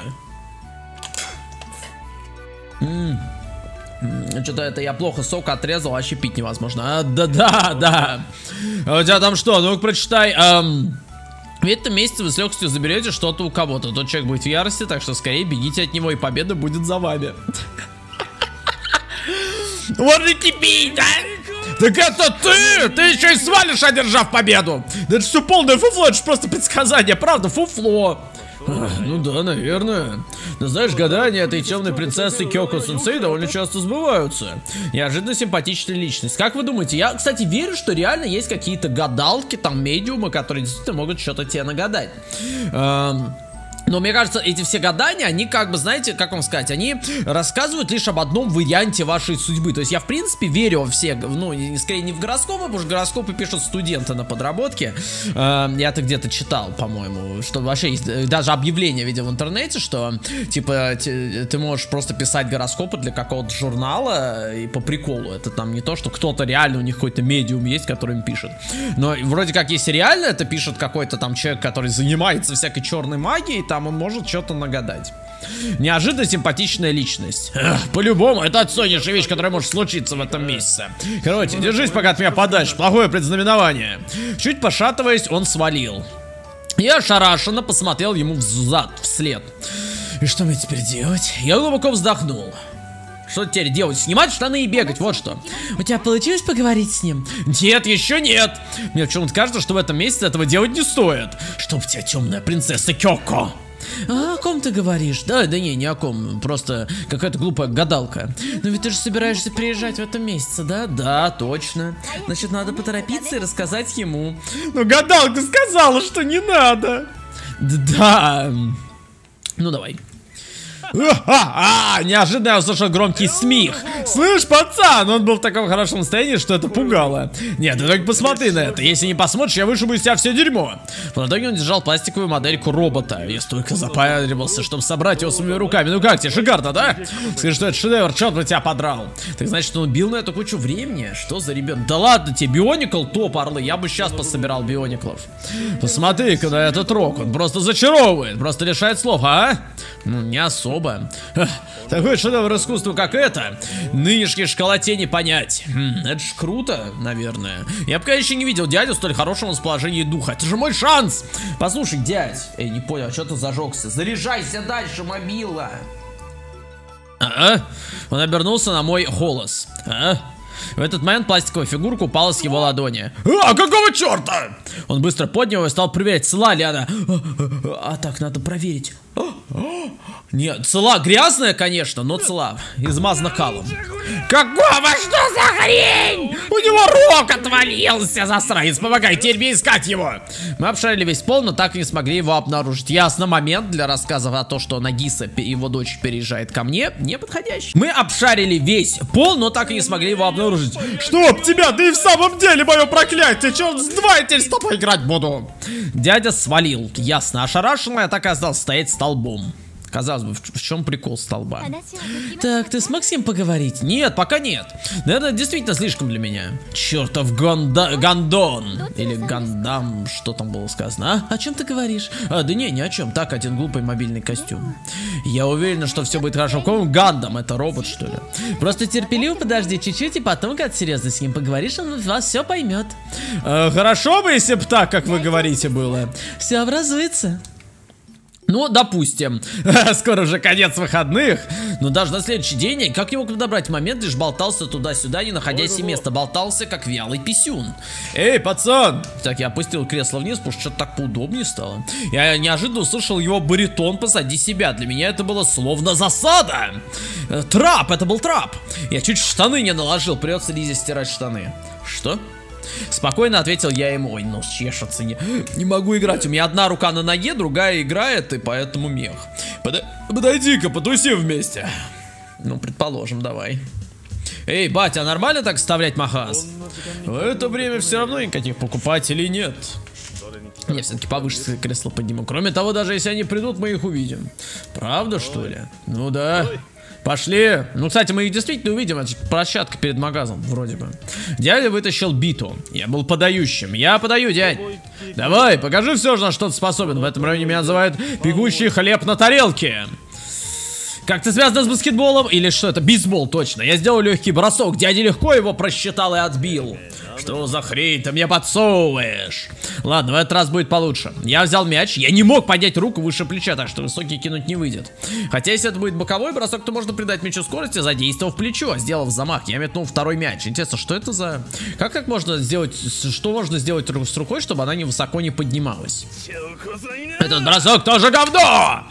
Ммм. Что-то это я плохо сок отрезал, вообще пить невозможно. А, да-да, да. А у тебя там что? Ну-ка, прочитай. Эм... В этом месяце вы с легкостью заберете что-то у кого-то. Тот человек будет в ярости, так что скорее бегите от него, и победа будет за вами. Орлики бей, да? Так это ты! Ты еще и свалишь, одержав победу! Да это все полное фуфло, это же просто предсказание, правда, фуфло! Ну да, наверное. Но знаешь, гадания этой темной принцессы Кёко-сенсей довольно часто сбываются. Неожиданно симпатичная личность. Как вы думаете? Я, кстати, верю, что реально есть какие-то гадалки, там, медиумы, которые действительно могут что-то тебе нагадать. Эм... Но мне кажется, эти все гадания, они как бы, знаете, как вам сказать, они рассказывают лишь об одном варианте вашей судьбы. То есть я, в принципе, верю во все, ну, скорее не в гороскопы, потому что гороскопы пишут студенты на подработке. Э, я это где-то читал, по-моему, что вообще есть даже объявление, видел в интернете, что, типа, ты, ты можешь просто писать гороскопы для какого-то журнала и по приколу. Это там не то, что кто-то реально, у них какой-то медиум есть, который им пишет. Но вроде как, если реально это пишет какой-то там человек, который занимается всякой черной магией, там он может что-то нагадать. Неожиданно симпатичная личность. По-любому, это отсонейшая вещь, которая может случиться в этом месяце. Короче, держись пока от меня подальше. Плохое предзнаменование. Чуть пошатываясь, он свалил. Я ошарашенно посмотрел ему взад, вслед. И что мне теперь делать? Я глубоко вздохнул. Что теперь делать? Снимать штаны и бегать, вот что. У тебя получилось поговорить с ним? Нет, еще нет. Мне почему-то кажется, что в этом месяце этого делать не стоит. Чтоб тебя, темная принцесса Кёко. А о ком ты говоришь? Да, да не, не о ком. Просто какая-то глупая гадалка. Но ведь ты же собираешься приезжать в этом месяце, да? Да, точно. Значит, надо поторопиться и рассказать ему. Но гадалка сказала, что не надо. Да. Ну, давай. А, неожиданно я услышал громкий смех. Слышь, пацан, он был в таком хорошем состоянии, что это пугало. Нет, ты только посмотри на это. Если не посмотришь, я вышибу из тебя все дерьмо. В итоге он держал пластиковую модельку робота. Я столько запаривался, чтобы собрать его своими руками. Ну как тебе, шикарно, да? Скажи, что это шедевр, черт бы тебя подрал. Так значит, он убил на эту кучу времени? Что за ребенок? Да ладно тебе, Бионикл топ, орлы. Я бы сейчас пособирал Биониклов. Посмотри-ка на этот рок. Он просто зачаровывает, просто лишает слов, а? Ну, не особо. Эх, такой шедевр искусства, как это, нынешней школоте не понять. Хм, это ж круто, наверное. Я пока еще не видел дядю в столь хорошем расположении духа. Это же мой шанс. Послушай, дядь. Эй, не понял, а что ты зажегся? Заряжайся дальше, мобила. А-а. Он обернулся на мой голос. А-а. В этот момент пластиковая фигурка упала с его ладони. А, какого черта? Он быстро поднял и стал проверять, цела ли она. А, а так, надо проверить. Нет, цела грязная, конечно, но цела. Измазана калом. Какого? Что за хрень? У него рог отвалился, засранец. Помогай, теперь мне искать его. Мы обшарили весь пол, но так и не смогли его обнаружить. Ясно, момент для рассказов о том, что Нагиса, его дочь, переезжает ко мне, неподходящий. Мы обшарили весь пол, но так и не смогли его обнаружить. Чтоб тебя, да и в самом деле мое проклятие. Черт, с два я теперь с тобой играть буду. Дядя свалил, ясно. Ошарашенный, а так и остался стоять столбом. Казалось бы, в, в чем прикол столба? Так, ты смог с ним поговорить? Нет, пока нет. Наверное, действительно слишком для меня. Чертов гонда... Гондон. Или Гандам, что там было сказано. А? О чем ты говоришь? А, да не, ни о чем. Так, один глупый мобильный костюм. Я уверен, что все будет хорошо. Какой Гандам? Это робот, что ли? Просто терпеливо подожди чуть-чуть, и потом, когда серьезно с ним поговоришь, он вас все поймет. А, хорошо бы, если бы так, как вы говорите, было. Все образуется. Ну, допустим, скоро уже конец выходных, но даже на следующий день, как не мог подобрать момент, лишь болтался туда-сюда, не находя себе места, болтался, как вялый писюн. Эй, пацан! Так, я опустил кресло вниз, потому что что-то так поудобнее стало. Я неожиданно услышал его баритон позади себя, для меня это было словно засада. Трап, это был трап. Я чуть штаны не наложил, придется Лизе стирать штаны. Что? Спокойно ответил я ему. Ой, нос чешется, не, не могу играть. У меня одна рука на ноге, другая играет, и поэтому мех. Под... Подойди-ка, потусим вместе. Ну, предположим, давай. Эй, батя, нормально так вставлять махаз? В это время все равно никаких покупателей нет. Я все-таки повыше кресло подниму. Кроме того, даже если они придут, мы их увидим. Правда, что ли? Ну да. Пошли. Ну, кстати, мы их действительно увидим. Это площадка перед магазом, вроде бы. Дядя вытащил биту. Я был подающим. Я подаю, дядь. Давай, покажи все, на что ты способен. В этом районе меня называют пекущий хлеб на тарелке. Как-то связано с баскетболом? Или что это? Бейсбол, точно. Я сделал легкий бросок. Дядя легко его просчитал и отбил. Что за хрень ты мне подсовываешь? Ладно, в этот раз будет получше. Я взял мяч. Я не мог поднять руку выше плеча, так что высокий кинуть не выйдет. Хотя, если это будет боковой бросок, то можно придать мячу скорости, задействовав плечо. Сделав замах, я метнул второй мяч. Интересно, что это за... Как как можно сделать... Что можно сделать с рукой, чтобы она не высоко не поднималась? Этот бросок тоже говно!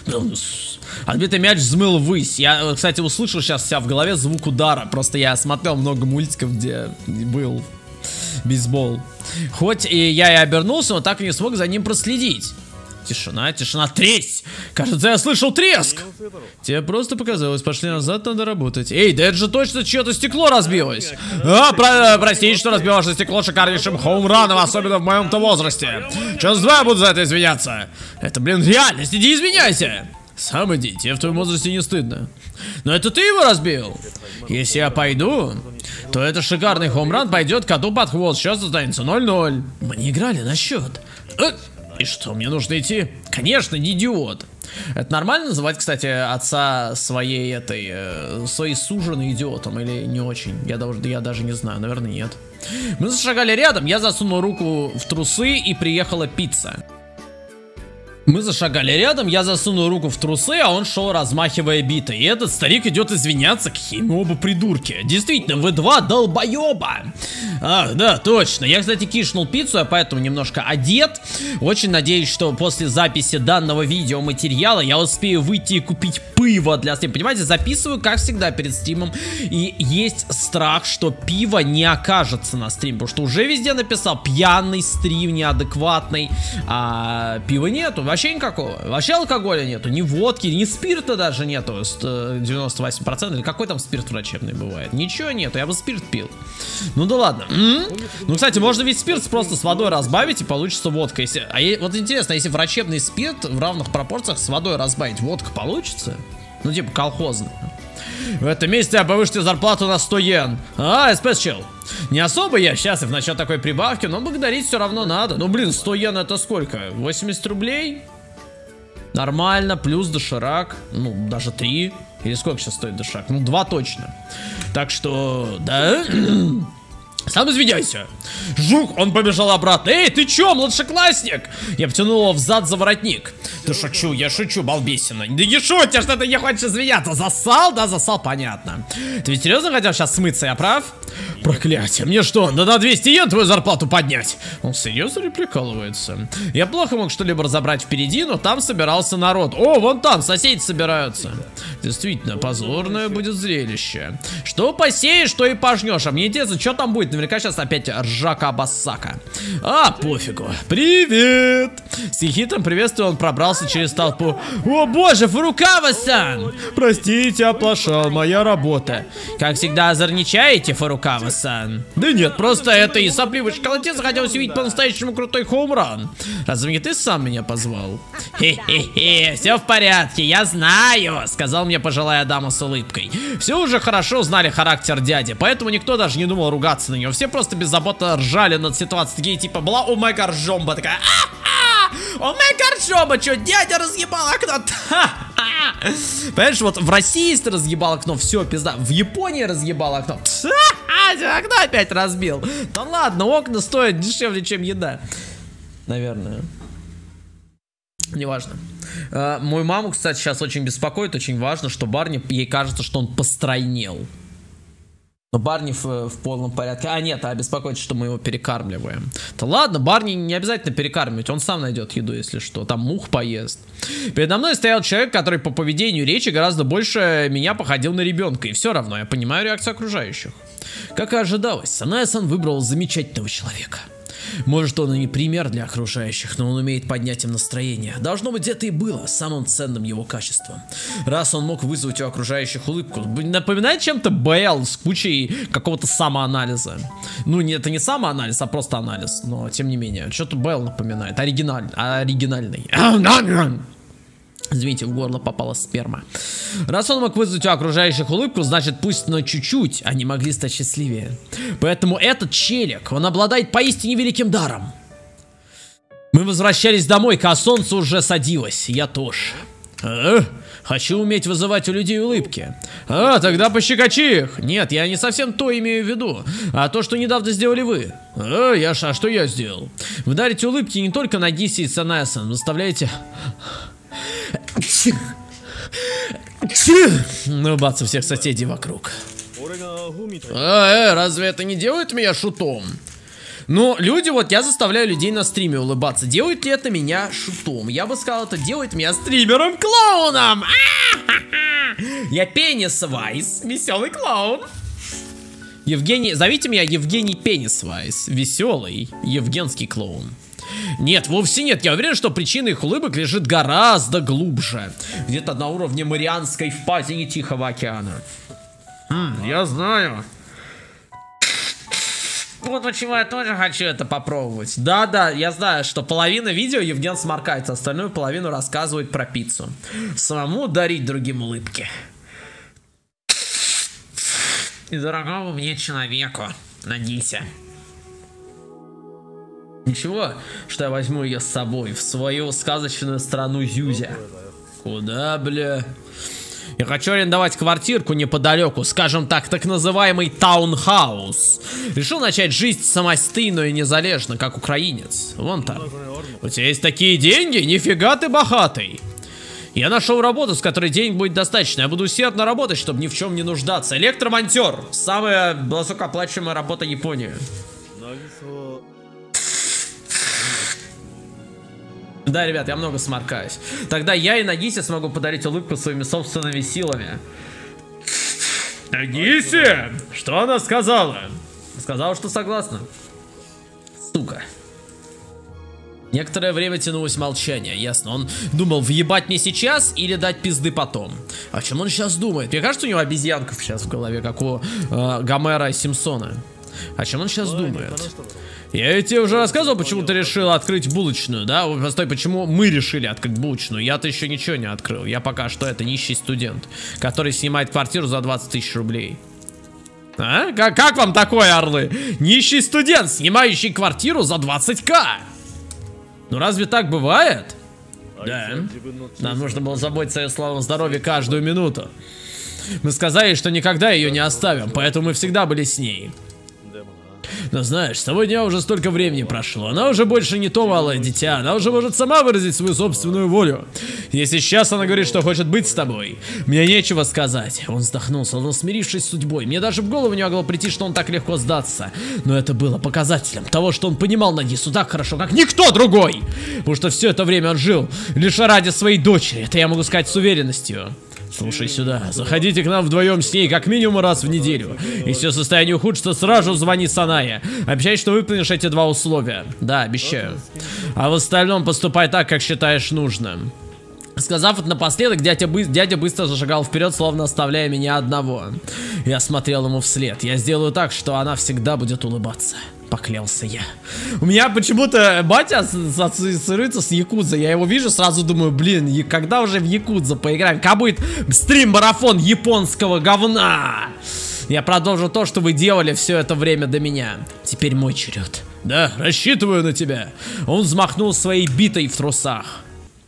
Отбитый мяч взмыл ввысь. Я, кстати, услышал сейчас себя в голове звук удара. Просто я смотрел много мультиков, где был бейсбол. Хоть и я и обернулся, но так и не смог за ним проследить. Тишина, тишина, тресь! Кажется, я слышал треск! Тебе просто показалось, пошли назад, надо работать. Эй, да это же точно чье-то стекло разбилось! А, про простите, что разбил ваше стекло шикарнейшим хоумраном, особенно в моем-то возрасте. Че с два буду за это извиняться? Это, блин, реальность, иди извиняйся! Сам иди, тебе в твоем возрасте не стыдно. Но это ты его разбил. Если я пойду, то этот шикарный хоумран пойдет коту под хвост. Счет останется ноль-ноль. Мы не играли на счет. Э, и что, мне нужно идти? Конечно, не идиот. Это нормально называть, кстати, отца своей этой, э, своей суженой идиотом или не очень? Я даже, я даже не знаю, наверное, нет. Мы зашагали рядом, я засунул руку в трусы и приехала пицца. Мы зашагали рядом, я засунул руку в трусы, а он шел, размахивая битой. И этот старик идет извиняться, какие мы оба придурки. Действительно, вы два долбоеба. Ах, да, точно. Я, кстати, кишнул пиццу, я поэтому немножко одет. Очень надеюсь, что после записи данного видеоматериала я успею выйти и купить пиво для стрима. Понимаете, записываю, как всегда, перед стримом. И есть страх, что пиво не окажется на стриме. Потому что уже везде написал пьяный стрим, неадекватный. А пива нету. Вообще никакого. Вообще алкоголя нету. Ни водки, ни спирта даже нету. девяносто восемь процентов. Или какой там спирт врачебный бывает? Ничего нету. Я бы спирт пил. Ну да ладно. М-м? Ну, кстати, можно ведь спирт просто с водой разбавить и получится водка. Если... А е... вот интересно, если врачебный спирт в равных пропорциях с водой разбавить, водка получится? Ну, типа колхозно. В этом месте повышите зарплату на сто йен. А, эспес чел. Не особо я счастлив насчет такой прибавки, но благодарить все равно надо. Ну, блин, сто йен это сколько? восемьдесят рублей? Нормально, плюс доширак. Ну, даже три. Или сколько сейчас стоит доширак? Ну, два точно. Так что, да... Сам извиняйся. Жук, он побежал обратно. Эй, ты чё, младшеклассник? Я втянул его взад за воротник. Да шучу, я шучу, балбесина. Да не шутишь, что ты не хочешь извиняться. Засал, да, засал, понятно. Ты ведь серьезно хотел сейчас смыться, я прав? Проклятие, мне что, надо на двести йен твою зарплату поднять? Он серьезно ли прикалывается? Я плохо мог что-либо разобрать впереди, но там собирался народ. О, вон там, соседи собираются. Действительно, позорное будет зрелище. Что посеешь, что и пожнешь. А мне интересно, что там будет? Наверняка сейчас опять ржака-басака. А, пофигу. Привет! С хитрым приветствием он пробрался через толпу. О боже, Фурукава-сан! Простите, оплошал, моя работа. Как всегда, озорничаете, Фурукава-сан? Да нет, просто это и сопливый шоколадец захотелось увидеть по-настоящему крутой хоумран. Разве не ты сам меня позвал? Хе-хе-хе, все в порядке, я знаю, сказал мне пожилая дама с улыбкой. Все уже хорошо знали характер дяди, поэтому никто даже не думал ругаться на него. Все просто беззаботно ржали над ситуацией. Такие типа, была омега ржомба, такая, а-а-а! Омега ржомба, что, дядя разъебал окно? Понимаешь, вот в России, если разъебал окно, все, пизда. В Японии разъебал окно. Окно опять разбил. Да ладно, окна стоят дешевле, чем еда. Наверное. Неважно. Uh, мою маму, кстати, сейчас очень беспокоит, очень важно, что Барни, ей кажется, что он постройнел. Но Барни в, в полном порядке. А нет, а беспокоит, что мы его перекармливаем. Да ладно, Барни не обязательно перекармливать, он сам найдет еду, если что. Там мух поест. Передо мной стоял человек, который по поведению речи гораздо больше меня походил на ребенка. И все равно я понимаю реакцию окружающих. Как и ожидалось, Саная-сан выбрал замечательного человека. Может, он и не пример для окружающих, но он умеет поднять им настроение. Должно быть, это и было самым ценным его качеством. Раз он мог вызвать у окружающих улыбку. Напоминает чем-то Бэйл с кучей какого-то самоанализа. Ну, не, это не самоанализ, а просто анализ. Но, тем не менее, что-то Бэйл напоминает. Оригиналь, оригинальный. Извините, в горло попала сперма. Раз он мог вызвать у окружающих улыбку, значит, пусть на чуть-чуть они могли стать счастливее. Поэтому этот челик, он обладает поистине великим даром. Мы возвращались домой, а солнце уже садилось. Я тоже. А? Хочу уметь вызывать у людей улыбки. А, тогда пощекочи их. Нет, я не совсем то имею в виду, а то, что недавно сделали вы. А, я, а что я сделал? Вы дарите улыбки не только на Гиси и Саная-сан, заставляете... улыбаться всех соседей вокруг. А, э, разве это не делает меня шутом? Ну, люди, вот я заставляю людей на стриме улыбаться. Делает ли это меня шутом? Я бы сказал, это делает меня стримером-клоуном. Я Пеннисвайс, веселый клоун. Евгений, зовите меня Евгений Пеннисвайс, веселый евгенский клоун. Нет, вовсе нет. Я уверен, что причина их улыбок лежит гораздо глубже. Где-то на уровне Марианской впадины Тихого океана. Хм, я знаю. Вот почему я тоже хочу это попробовать. Да-да, я знаю, что половина видео Евген сморкается, остальную половину рассказывает про пиццу. Самому дарить другим улыбки. И дорогому мне человеку. Надейся. Ничего, что я возьму ее с собой в свою сказочную страну Зюзя. Куда, бля? Я хочу арендовать квартирку неподалеку, скажем так, так называемый таунхаус. Решил начать жизнь самостийно и незалежно, как украинец. Вон там. У тебя есть такие деньги? Нифига ты богатый. Я нашел работу, с которой денег будет достаточно. Я буду усердно работать, чтобы ни в чем не нуждаться. Электромонтер. Самая высокооплачиваемая работа Японии. Да, ребят, я много сморкаюсь. Тогда я и Нагисе смогу подарить улыбку своими собственными силами. Нагисе! Что она сказала? Сказала, что согласна. Сука. Некоторое время тянулось молчание, ясно. Он думал, въебать мне сейчас или дать пизды потом. О чем он сейчас думает? Мне кажется, у него обезьянка сейчас в голове, как у э, Гомера Симпсона. О чем он сейчас думает? Я ведь тебе уже рассказывал, почему ты решил открыть булочную, да? Постой, почему мы решили открыть булочную? Я-то еще ничего не открыл. Я пока что это нищий студент, который снимает квартиру за двадцать тысяч рублей. А? Как, как вам такое, орлы? Нищий студент, снимающий квартиру за двадцать тысяч. Ну разве так бывает? Да. Нам нужно было заботиться о ее славном здоровье каждую минуту. Мы сказали, что никогда ее не оставим, поэтому мы всегда были с ней. Но знаешь, с того дня уже столько времени прошло. Она уже больше не то малое дитя. Она уже может сама выразить свою собственную волю. Если сейчас она говорит, что хочет быть с тобой, мне нечего сказать. Он вздохнул, словно смирившись с судьбой. Мне даже в голову не могло прийти, что он так легко сдаться. Но это было показателем того, что он понимал Нагису так хорошо, как никто другой. Потому что все это время он жил лишь ради своей дочери. Это я могу сказать с уверенностью. Слушай сюда, заходите к нам вдвоем с ней как минимум раз в неделю. Если состояние ухудшится, сразу звони Санае. Обещай, что выполнишь эти два условия. Да, обещаю. А в остальном поступай так, как считаешь нужным. Сказав это напоследок, дядя, бы... дядя быстро зашагал вперед, словно оставляя меня одного. Я смотрел ему вслед. Я сделаю так, что она всегда будет улыбаться. Поклялся я. У меня почему-то батя ассоциируется с Якудзой. Я его вижу, сразу думаю, блин, когда уже в Якудзу поиграем? Как будет стрим-марафон японского говна? Я продолжу то, что вы делали все это время до меня. Теперь мой черед. Да, рассчитываю на тебя. Он взмахнул своей битой в трусах.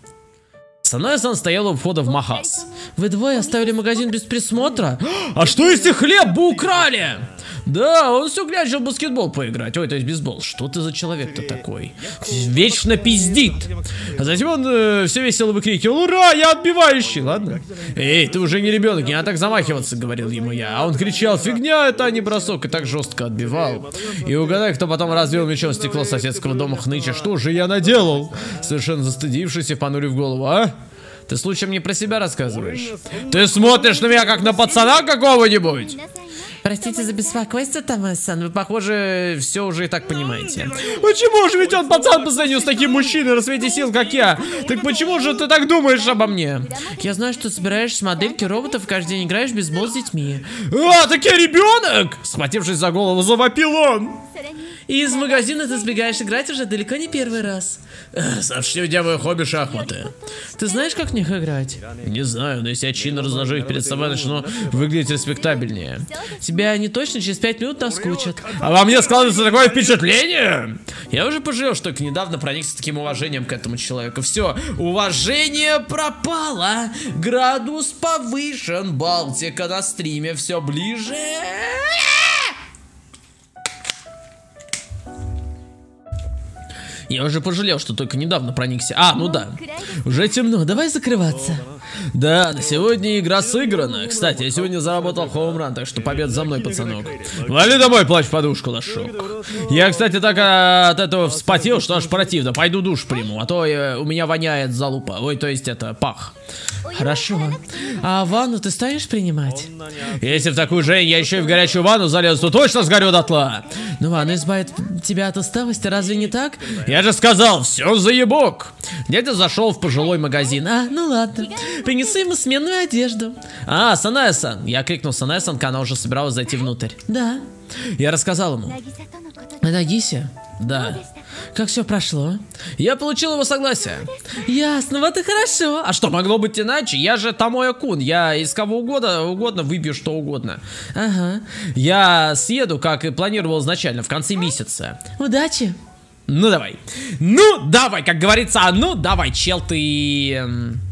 Саная-сан стояла у входа в Махас. Вы двое оставили магазин без присмотра? А что если хлеб бы украли? Да, он все глядел в баскетбол поиграть. Ой, то есть бейсбол. Что ты за человек-то такой? Вечно пиздит. А затем он э, все весело выкрикивал: ура, я отбивающий. Ладно? Эй, ты уже не ребенок, не надо так замахиваться, говорил ему я. А он кричал: фигня, это не бросок. И так жестко отбивал. И угадай, кто потом разбил мечом стекло соседского дома Хныча. Что же я наделал? Совершенно застыдившись и понурив голову. А? Ты случаем не про себя рассказываешь? Ты смотришь на меня как на пацана какого-нибудь? Простите за беспокойство, Томас-сан, вы, похоже, все уже и так понимаете. Почему же, ведь он пацан по сравнению с таким мужчиной на свете сил, как я? Так почему же ты так думаешь обо мне? Я знаю, что собираешься модельки роботов, каждый день играешь в бейсбол с детьми. А, так я ребенок! Схватившись за голову, завопил он. И из магазина ты сбегаешь играть уже далеко не первый раз. Совсем делаю хобби шахматы. Ты знаешь, как в них играть? Не знаю, но если я чинно разложу их перед собой, начну выглядеть респектабельнее. Тебя они точно через пять минут наскучат. А во мне складывается такое впечатление? Я уже пожалел, что только недавно проникся таким уважением к этому человеку. Все, уважение пропало. Градус повышен. Балтика на стриме все ближе. Я уже пожалел, что только недавно проникся. А, ну да. Уже темно, давай закрываться. Да, на сегодня игра сыграна. Кстати, я сегодня заработал хоумран, так что победа за мной, пацанок. Вали домой, плачь в подушку, Лошок. Я, кстати, так а, от этого вспотел, что аж противно. Пойду душ приму, а то я, у меня воняет залупа. Ой, то есть это пах. Хорошо. А ванну ты станешь принимать? Если в такую же я еще и в горячую ванну залезу, то точно сгорю дотла. Ну, ванна избавит тебя от усталости, разве не так? Я же сказал, все заебок. Дядя зашел в пожилой магазин. А, ну ладно. Принеси ему сменную одежду. А, Саная-сан. Я крикнул Саная-сан, она уже собиралась зайти внутрь. Да. Я рассказал ему. Нагисе? Да. Как все прошло? Я получил его согласие. Ясно, вот и хорошо. А что, могло быть иначе? Я же Томоя-кун. Я из кого угодно, угодно выбью что угодно. Ага. Я съеду, как и планировал изначально, в конце месяца. Удачи. Ну давай. Ну давай, как говорится, а ну давай, чел, ты...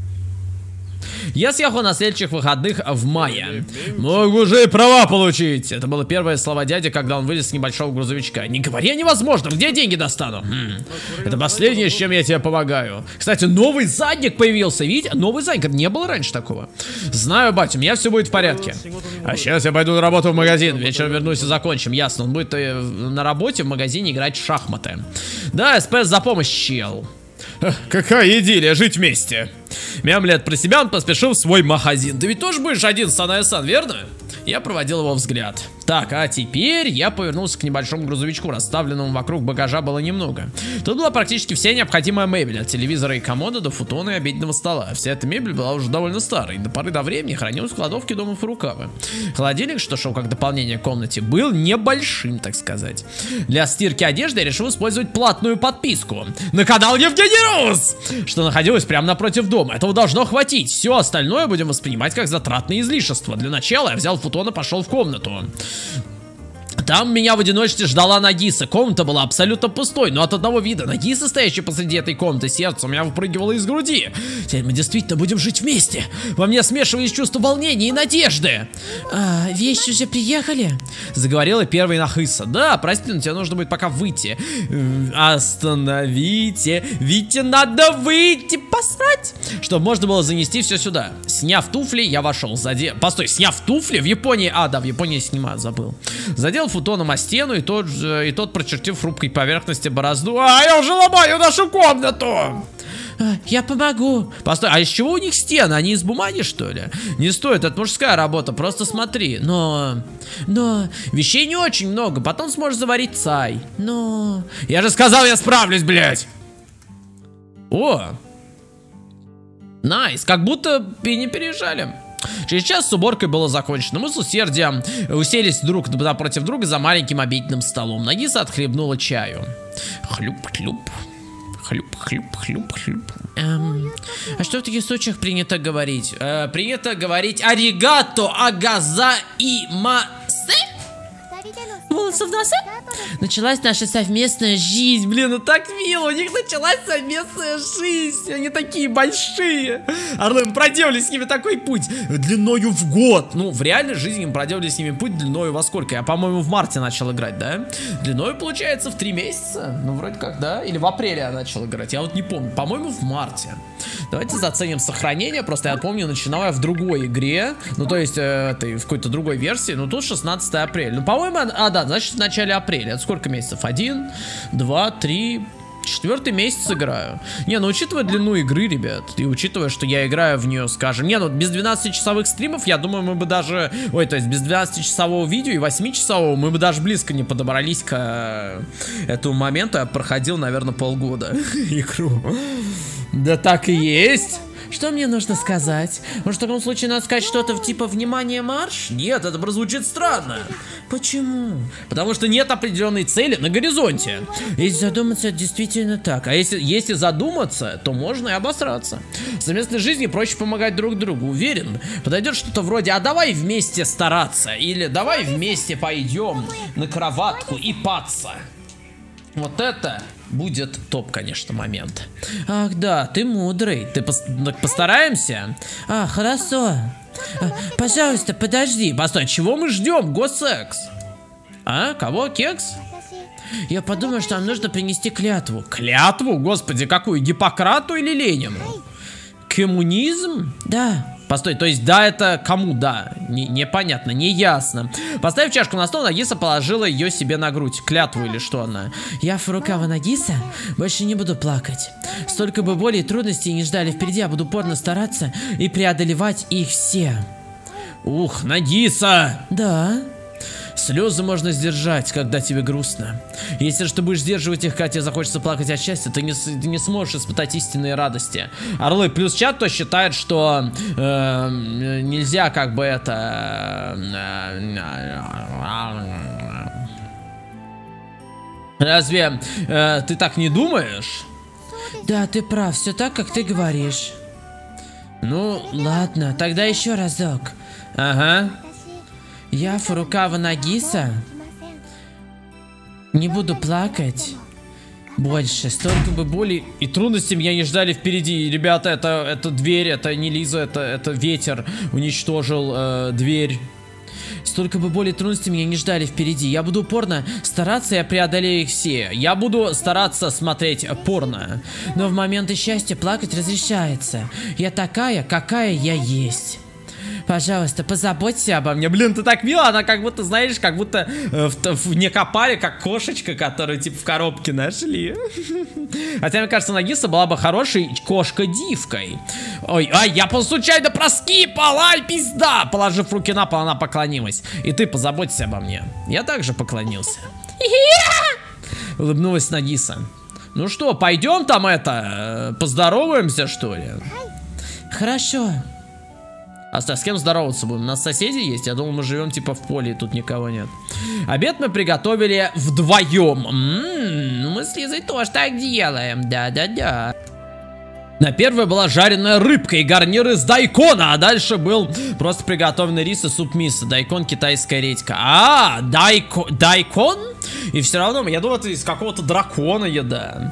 Я съехал на следующих выходных в мае. Мог бы уже и права получить. Это было первое слово дяди, когда он вылез с небольшого грузовичка. Не говори о невозможном, где деньги достану? Хм. Это последнее, с чем я тебе помогаю. Кстати, новый задник появился, видите? Новый задник, не было раньше такого. Знаю, батя, у меня все будет в порядке. А сейчас я пойду на работу в магазин. Вечером вернусь и закончим, ясно. Он будет на работе в магазине играть в шахматы. Да, СПС за помощь, чел. Какая идиллия, жить вместе. Мямлет про себя, он поспешил в свой магазин. Ты ведь тоже будешь один, Саная-сан, верно? Я проводил его взгляд. Так, а теперь я повернулся к небольшому грузовичку, расставленному вокруг багажа было немного. Тут была практически вся необходимая мебель, от телевизора и комода до футона и обеденного стола. Вся эта мебель была уже довольно старой, до поры до времени хранилась в кладовке дома Фурукавы. Холодильник, что шел как дополнение к комнате, был небольшим, так сказать. Для стирки одежды я решил использовать платную подписку на канал Евгений Рус, что находилось прямо напротив дома. Этого должно хватить. Все остальное будем воспринимать как затратные излишества. Для начала я взял футон и пошел в комнату. Там меня в одиночестве ждала Нагиса. Комната была абсолютно пустой, но от одного вида Нагиса, стоящей посреди этой комнаты, сердце у меня выпрыгивало из груди. Теперь мы действительно будем жить вместе. Во мне смешивались чувства волнения и надежды. А, вещи уже приехали? Заговорила первая Нагиса. Да, прости, но тебе нужно будет пока выйти. Остановите. Вите, надо выйти, посрать. Чтобы можно было занести все сюда. Сняв туфли, я вошел. Заде... Постой, сняв туфли в Японии... А, да, в Японии снимаю, забыл. Задел футоном о стену, и тот, и тот, прочертив хрупкой поверхности борозду. А, я уже ломаю нашу комнату! А, я помогу. Постой, а из чего у них стены? Они из бумаги, что ли? Не стоит, это мужская работа, просто смотри. Но... Но... Вещей не очень много, потом сможешь заварить цай. Но... Я же сказал, я справлюсь, блядь! О! Найс, как будто и не переезжали. Через час с уборкой было закончено. Мы с усердием уселись друг напротив друга за маленьким обеденным столом. Нагиса отхлебнула чаю. Хлюп-хлюп. Хлюп-хлюп-хлюп-хлюп. Эм, а что в таких случаях принято говорить? Э, принято говорить аригато, агаза и масе? Волосы в носе? Началась наша совместная жизнь. Блин, ну так мило. У них началась совместная жизнь. Они такие большие. Орлы, мы проделали с ними такой путь длиною в год. Ну, в реальной жизни мы проделали с ними путь длиною во сколько? Я, по-моему, в марте начал играть, да? Длиною, получается, в три месяца. Ну, вроде как, да? Или в апреле я начал играть. Я вот не помню. По-моему, в марте. Давайте заценим сохранение. Просто я помню, начинал я в другой игре. Ну, то есть, э, этой, в какой-то другой версии. Ну, тут шестнадцатое апреля. Ну, по-моему, а, да, значит, в начале апреля. Это сколько месяцев? Один, два, три... Четвертый месяц играю. Не, ну учитывая длину игры, ребят, и учитывая, что я играю в нее, скажем, не, ну без двенадцатичасовых стримов, я думаю, мы бы даже, ой, то есть без двенадцатичасового видео и восьмичасового мы бы даже близко не подобрались к этому моменту. Я проходил, наверное, полгода игру. Да так и есть. Что мне нужно сказать? Может, в таком случае надо сказать что-то типа «Внимание, марш»? Нет, это прозвучит странно. Почему? Потому что нет определенной цели на горизонте. Если задуматься, это действительно так. А если, если задуматься, то можно и обосраться. В совместной жизни проще помогать друг другу. Уверен, подойдет что-то вроде «А давай вместе стараться» или «Давай вместе пойдем на кроватку и паться». Вот это будет топ, конечно, момент. Ах, да, ты мудрый. Ты пос постараемся? А, хорошо. А, пожалуйста, подожди. Постой, чего мы ждем? Госсекс. А, кого? Кекс? Я подумал, что нам нужно принести клятву. Клятву? Господи, какую? Гиппократу или Ленину? Коммунизм? Да. Постой, то есть да, это кому да? Не, непонятно, не ясно. Поставив чашку на стол, Нагиса положила ее себе на грудь. Клятву или что она? Я Фурукава Нагиса, больше не буду плакать. Столько бы боли и трудностей не ждали впереди, я буду упорно стараться и преодолевать их все. Ух, Нагиса! Да? Слезы можно сдержать, когда тебе грустно. Если же ты будешь сдерживать их, когда тебе захочется плакать от счастья, ты не, ты не сможешь испытать истинные радости. Орлы, плюс чат, кто считает, что э, нельзя как бы это... Разве э, ты так не думаешь? Да, ты прав, все так, как ты говоришь. Ну, ладно, тогда еще разок. Ага. Я Фурукава Нагиса. Не буду плакать больше. Столько бы боли и трудностей меня не ждали впереди. Ребята, это, это дверь, это не Лиза, это, это ветер уничтожил э, дверь. Столько бы боли и трудностей меня не ждали впереди. Я буду упорно стараться, я преодолею их все. Я буду стараться смотреть порно. Но в моменты счастья плакать разрешается. Я такая, какая я есть. Пожалуйста, позаботься обо мне. Блин, ты так мила, она как будто, знаешь, как будто э, в, в не копали, как кошечка, которую типа в коробке нашли. Хотя, мне кажется, Нагиса была бы хорошей кошка-дивкой. Ой, ай, я по случайно проскипал, ай, пизда. Положив руки на пол, она поклонилась. И ты позаботься обо мне. Я также поклонился. Улыбнулась Нагиса. Ну что, пойдем там это, поздороваемся, что ли? Хорошо. А с кем здороваться будем? У нас соседи есть? Я думал, мы живем типа в поле, и тут никого нет. Обед мы приготовили вдвоем. М-м, мы с Лизой тоже так делаем. Да-да-да. На первой была жареная рыбка и гарнир из дайкона, а дальше был просто приготовленный рис и суп мисо. Дайкон, китайская редька. А, дайко, дайкон? И все равно, я думал, это из какого-то дракона еда.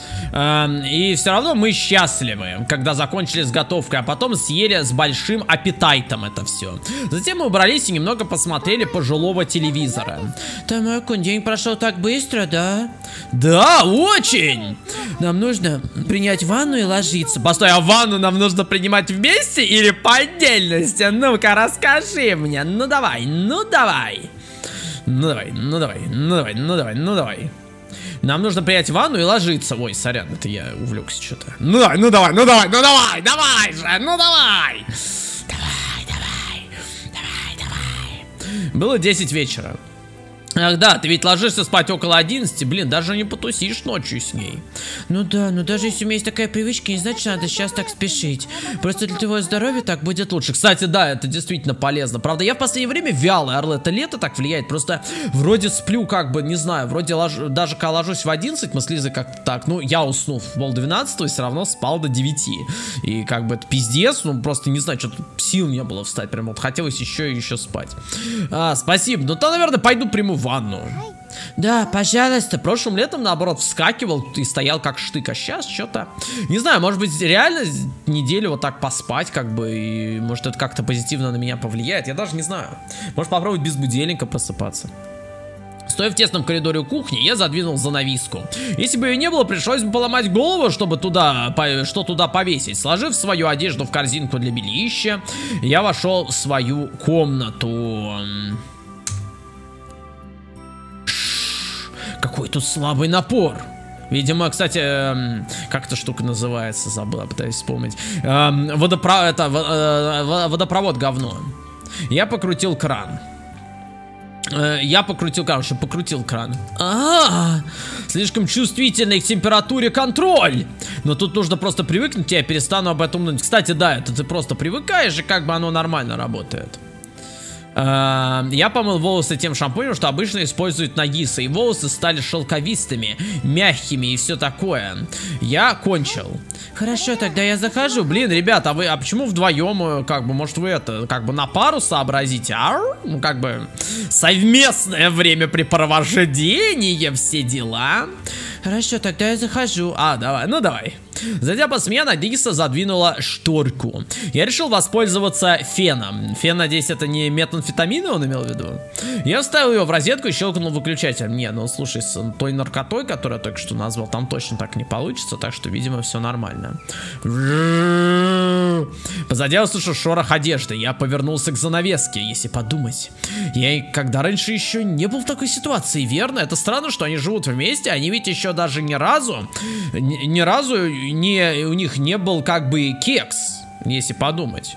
Эм, и все равно мы счастливы, когда закончили с готовкой, а потом съели с большим аппетитом это все. Затем мы убрались и немного посмотрели пожилого телевизора. Тамакун, день прошел так быстро, да? Да, очень! Нам нужно принять ванну и ложиться. Постой, а ванну нам нужно принимать вместе или по отдельности? Ну-ка, расскажи мне. Ну давай, ну давай. Ну давай, ну давай, ну давай, ну давай, ну давай. Нам нужно принять ванну и ложиться. Ой, сорян, это я увлекся что-то. Ну давай, ну давай, ну давай, ну давай, давай же, ну давай. Давай, давай, давай, давай. Было десять вечера. Ах да, ты ведь ложишься спать около одиннадцати, блин, даже не потусишь ночью с ней. Ну да, но даже если у меня есть такая привычка, не значит, что надо сейчас так спешить. Просто для твоего здоровья так будет лучше. Кстати, да, это действительно полезно. Правда, я в последнее время вялый, Орл, это лето так влияет. Просто вроде сплю как бы, не знаю, вроде ложу, даже когда ложусь в одиннадцать, мы с Лизой как-то так, ну, я уснул в пол двенадцатого и все равно спал до девяти. И как бы это пиздец, ну, просто не знаю, что-то сил не было встать, прям вот хотелось еще и еще спать. А, спасибо, ну, то, наверное, пойду приму ванну. Да, пожалуйста. Прошлым летом, наоборот, вскакивал и стоял как штык. А сейчас что-то... Не знаю, может быть, реально неделю вот так поспать, как бы, и может это как-то позитивно на меня повлияет. Я даже не знаю. Может попробовать без будильника просыпаться. Стоя в тесном коридоре у кухни, я задвинул занавеску. Если бы ее не было, пришлось бы поломать голову, чтобы туда, что туда повесить. Сложив свою одежду в корзинку для бельища, я вошел в свою комнату. Какой тут слабый напор. Видимо, кстати, эм, как эта штука называется, забыл, пытаюсь вспомнить. Эм, водопро... это, э, водопровод говно. Я покрутил кран. Э, я покрутил кран, что покрутил кран. А, -а, а, слишком чувствительный к температуре контроль. Но тут нужно просто привыкнуть, я перестану об этом думать. Кстати, да, это ты просто привыкаешь, и как бы оно нормально работает. Я помыл волосы тем шампунем, что обычно используют Нагиса, и волосы стали шелковистыми, мягкими и все такое. Я кончил. Хорошо, тогда я захожу. Блин, ребята, а вы, а почему вдвоем, как бы, может вы это, как бы на пару сообразите? А? Ну, как бы, совместное времяпрепровождение, все дела. Хорошо, тогда я захожу. А, давай, ну давай. Затем по смене Нагиса задвинула шторку. Я решил воспользоваться феном. Фен, надеюсь, это не метамфетамины он имел в виду? Я вставил его в розетку и щелкнул выключателем. Не, ну слушай, с той наркотой, которую я только что назвал, там точно так не получится, так что, видимо, все нормально. Позади я услышал шорох одежды. Я повернулся к занавеске. Если подумать, я когда раньше еще не был в такой ситуации, верно? Это странно, что они живут вместе, они ведь еще даже ни разу, ни, ни разу не, у них не был как бы кекс, если подумать.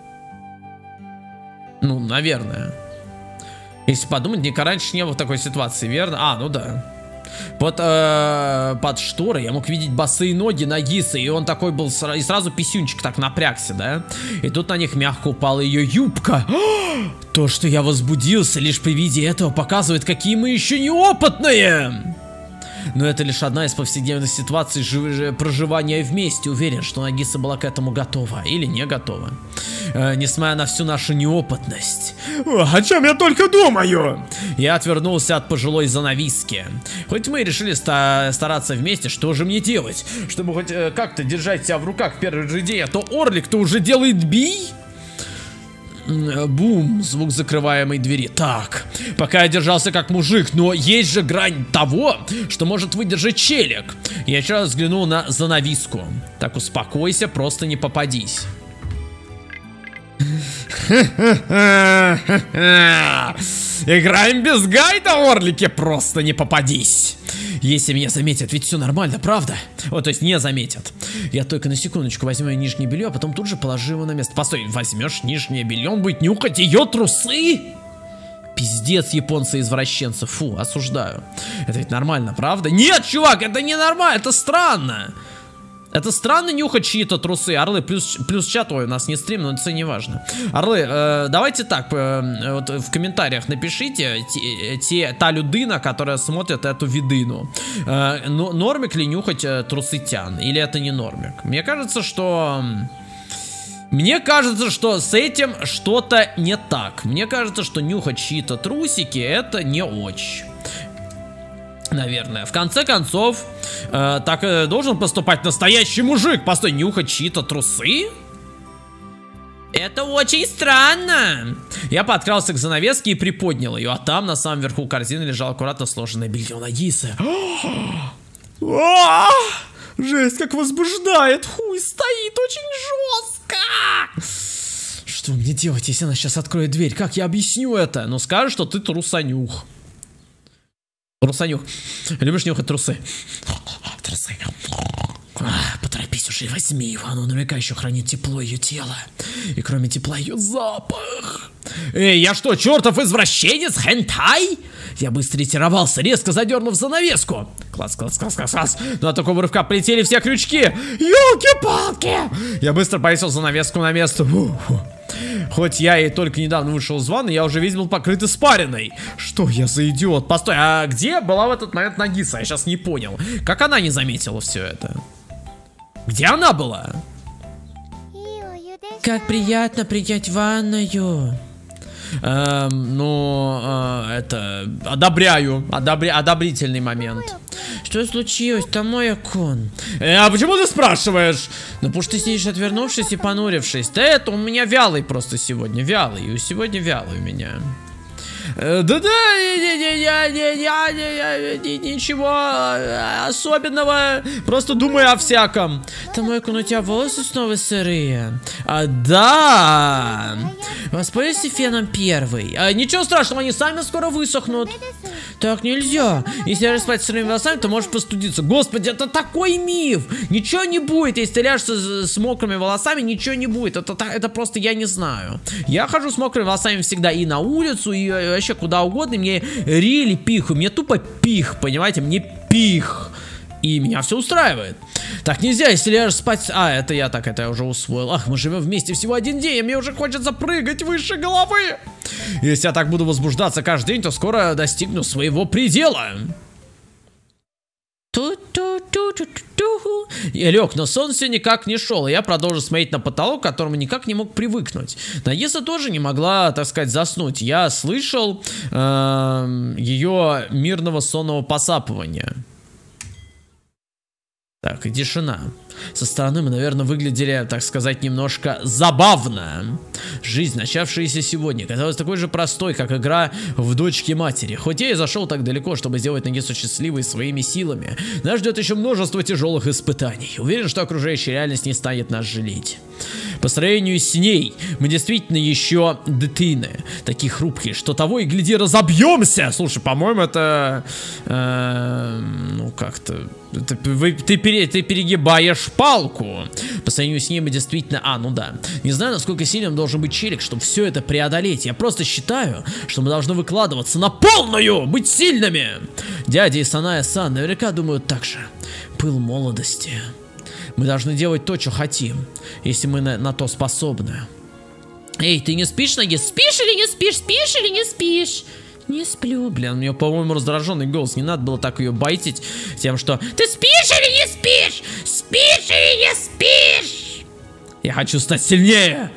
Ну, наверное. Если подумать, никогда раньше не было в такой ситуации, верно? А, ну да. Под, э, под шторой я мог видеть босые ноги Нагисы, и он такой был, и сразу писюнчик так напрягся, да? И тут на них мягко упала ее юбка. То, что я возбудился лишь при виде этого, показывает, какие мы еще неопытные. Но это лишь одна из повседневных ситуаций проживания вместе. Уверен, что Нагиса была к этому готова. Или не готова. Э, несмотря на всю нашу неопытность. О чем я только думаю! Я отвернулся от пожилой занавески. Хоть мы и решили ста стараться вместе, что же мне делать? Чтобы хоть э, как-то держать себя в руках в первый же день, а то Орлик-то уже делает бий. Бум, звук закрываемой двери. Так, пока я держался как мужик, но есть же грань того, что может выдержать челик. Я еще раз взглянул на занавеску. Так, успокойся, просто не попадись. Играем без гайда, орлики, просто не попадись. Если меня заметят, ведь все нормально, правда? Вот, то есть не заметят. Я только на секундочку возьму нижнее белье, а потом тут же положу его на место. Постой, возьмешь нижнее белье, он будет нюхать ее трусы? Пиздец, японцы-извращенцы. Фу, осуждаю. Это ведь нормально, правда? Нет, чувак, это не нормально, это странно. Это странно нюхать чьи-то трусы. Орлы, плюс, плюс чат, ой, у нас не стрим, но это не важно. Орлы, э, давайте так, э, вот в комментариях напишите те, те, та людина, которая смотрит эту видыну. Э, но, нормик ли нюхать э, трусы тян? Или это не нормик? Мне кажется, что... Мне кажется, что с этим что-то не так. Мне кажется, что нюхать чьи-то трусики это не очень. Наверное. В конце концов, э, так э, должен поступать настоящий мужик. Постой, нюхать чьи-то трусы? Это очень странно. Я подкрался к занавеске и приподнял ее, а там на самом верху корзины лежало аккуратно сложенное белье Нагисы. Жесть, как возбуждает. Хуй стоит очень жестко. Что мне делать, если она сейчас откроет дверь? Как я объясню это? Ну скажешь, что ты трусанюх. Трусанюх. Любишь нюхать трусы? Трусы. Поторопись уже и возьми его. Оно наверняка еще хранит тепло ее тела. И кроме тепла ее запах. Эй, я что, чертов извращенец? Хентай? Я быстро ретировался, резко задернув занавеску. Класс, класс, класс, класс, класс. Но от такого рывка полетели все крючки. Ёлки-палки! Я быстро повесил занавеску на место. Фу-фу. Хоть я и только недавно вышел из ванны, я уже весь был покрыт испариной. Что я за идиот? Постой, а где была в этот момент Нагиса? Я сейчас не понял. Как она не заметила все это? Где она была? Как приятно принять ванную. Эм, ну, э, это, одобряю, одобря, одобрительный момент. Что случилось, Томоя-кун? Э, а почему ты спрашиваешь? Ну, потому что ты сидишь отвернувшись и понурившись. Да это у меня вялый просто сегодня, вялый, и сегодня вялый у меня. Да-да, ничего особенного, просто думаю о всяком. Томоя-кун, у тебя волосы снова сырые? А, да. Воспользуйся феном первый. А, ничего страшного, они сами скоро высохнут. Так нельзя. Если распать сырыми волосами, то можешь простудиться. Господи, это такой миф. Ничего не будет, если ты ляжешь с, с мокрыми волосами, ничего не будет. Это, это просто я не знаю. Я хожу с мокрыми волосами всегда и на улицу, и вообще куда угодно. И мне рили пиху, мне тупо пих, понимаете, мне пих. И меня все устраивает. Так нельзя, если ляжешь спать... А, это я так, это я уже усвоил. Ах, мы живем вместе всего один день, и мне уже хочется прыгать выше головы. Если я так буду возбуждаться каждый день, то скоро достигну своего предела. Ту-ту-ту-ту-ту-ту. Я лег, но сон все никак не шел, и я продолжил смотреть на потолок, к которому никак не мог привыкнуть. Нагиса тоже не могла, так сказать, заснуть. Я слышал э, ее мирного сонного посапывания. Так, и тишина. Со стороны мы, наверное, выглядели, так сказать, немножко забавно. Жизнь, начавшаяся сегодня, казалась такой же простой, как игра в дочки матери. Хоть я и зашел так далеко, чтобы сделать Нагису счастливой своими силами, нас ждет еще множество тяжелых испытаний. Уверен, что окружающая реальность не станет нас жалеть. По сравнению с ней, мы действительно еще дитины, такие хрупкие, что того и гляди разобьемся. Слушай, по-моему, это... Э, ну, как-то... Ты, ты, пере, ты перегибаешь палку. По сравнению с ней мы действительно... А, ну да. Не знаю, насколько сильным должен быть челик, чтобы все это преодолеть. Я просто считаю, что мы должны выкладываться на полную, быть сильными. Дядя и Саная-сан наверняка думают так же. Пыл молодости. Мы должны делать то, что хотим, если мы на, на то способны. Эй, ты не спишь, Нагис? Спишь или не спишь? Спишь или не спишь? Не сплю. Блин, у нее, по-моему, раздраженный голос. Не надо было так ее байтить тем, что ты спишь или не спишь? Спишь или не спишь? Я хочу стать сильнее.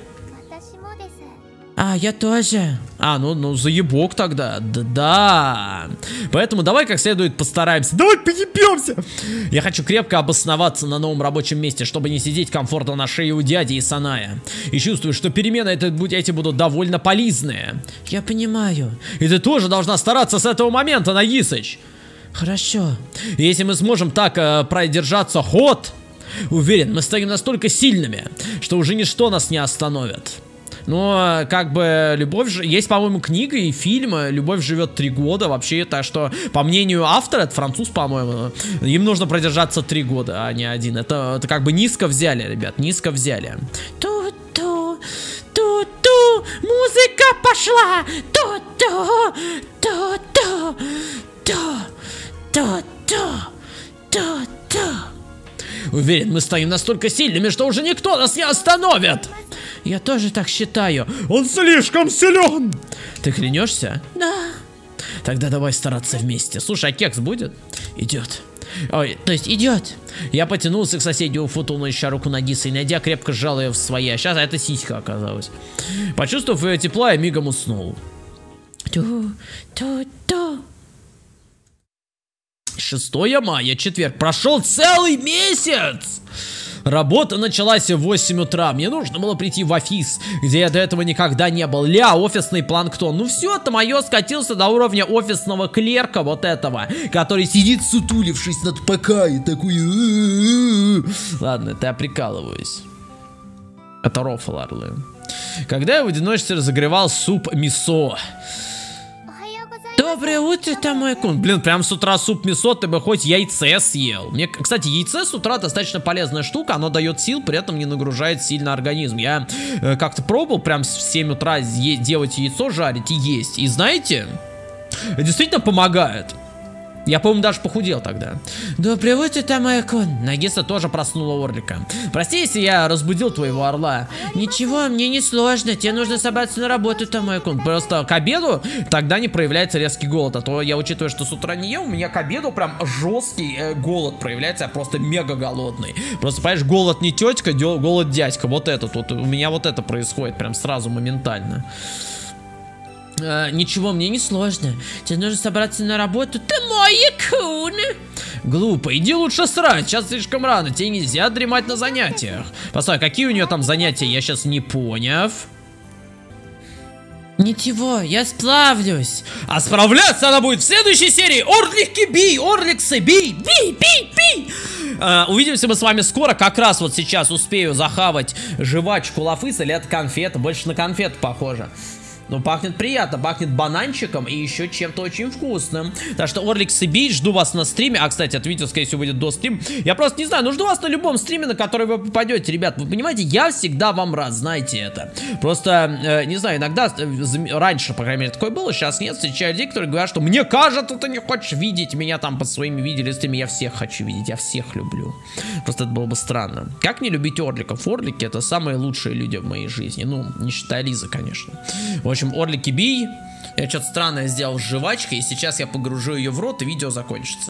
А, я тоже. А, ну, ну, заебок тогда. Да-да. Поэтому давай как следует постараемся. Давай поебемся. Я хочу крепко обосноваться на новом рабочем месте, чтобы не сидеть комфортно на шее у дяди и Саная. И чувствую, что перемены это, эти будут довольно полезные. Я понимаю. И ты тоже должна стараться с этого момента, Нагисыч. Хорошо. Если мы сможем так э, продержаться ход, уверен, мы станем настолько сильными, что уже ничто нас не остановит. Но, как бы, любовь же... Есть, по-моему, книга и фильм «Любовь живет три года». Вообще, это что, по мнению автора, это француз, по-моему, им нужно продержаться три года, а не один. Это, это как бы низко взяли, ребят, низко взяли. Ту-ту, ту-ту, музыка пошла! Ту-ту, ту-ту, ту-ту, ту-ту. Уверен, мы станем настолько сильными, что уже никто нас не остановит. Я тоже так считаю. Он слишком силен. Ты клянешься? Да. Тогда давай стараться вместе. Слушай, а кекс будет? Идет. Ой, то есть идет. Я потянулся к соседнему футону, ища руку Нагисы, и найдя, крепко сжал ее в своей. А сейчас это сиська оказалась. Почувствовав ее тепло, я мигом уснул. Ту-ту-ту. шестое мая, четверг. Прошел целый месяц! Работа началась в восемь утра. Мне нужно было прийти в офис, где я до этого никогда не был. Ля, офисный планктон. Ну все это мое скатился до уровня офисного клерка вот этого, который сидит сутулившись над ПК и такой... Ладно, это я прикалываюсь. Это рофл, орлы. Когда я в одиночестве разогревал суп мисо. Доброе утро, Томой-кун. Блин, прям с утра суп мисо, ты бы хоть яйце съел. Мне, кстати, яйце с утра достаточно полезная штука, оно дает сил, при этом не нагружает сильно организм. Я э, как-то пробовал прям в семь утра делать яйцо, жарить и есть. И знаете, действительно помогает. Я, по-моему, даже похудел тогда. Доброе утро, Томой-кун. Нагиса тоже проснула Орлика. Прости, если я разбудил твоего орла. Ничего, мне не сложно. Тебе нужно собраться на работу, Томой-кун. Просто к обеду тогда не проявляется резкий голод. А то я, учитывая, что с утра не ел, у меня к обеду прям жесткий э, голод проявляется. Я просто мега голодный. Просто, понимаешь, голод не тетка, голод дядька. Вот этот вот. У меня вот это происходит прям сразу, моментально. А, ничего, мне не сложно. Тебе нужно собраться на работу. Ты мой якун. Глупо, иди лучше срать. Сейчас слишком рано. Тебе нельзя дремать на занятиях. Постой, какие у нее там занятия? Я сейчас не понял. Ничего, я справлюсь. А справляться она будет в следующей серии. Орлики бей, Орликсы бей, бей, бей, бей. Uh, увидимся мы с вами скоро. Как раз вот сейчас успею захавать жвачку Лафыс, или это конфета. Больше на конфету похоже. Ну, пахнет приятно, пахнет бананчиком и еще чем-то очень вкусным. Так что, Орликсы бей, жду вас на стриме. А, кстати, это видео, скорее всего, будет до стрима. Я просто не знаю, ну жду вас на любом стриме, на который вы попадете, ребят. Вы понимаете, я всегда вам рад, знаете это. Просто, э, не знаю, иногда, э, раньше, по крайней мере, такое было, сейчас нет. Встречаю людей, которые говорят, что мне кажется, ты не хочешь видеть меня там под своими видеолистами. Я всех хочу видеть, я всех люблю. Просто это было бы странно. Как не любить Орликов? Орлики — это самые лучшие люди в моей жизни. Ну, не считая Лизы, конечно. В общем, Орлики бей. Я что-то странное сделал с жвачкой, и сейчас я погружу ее в рот, и видео закончится.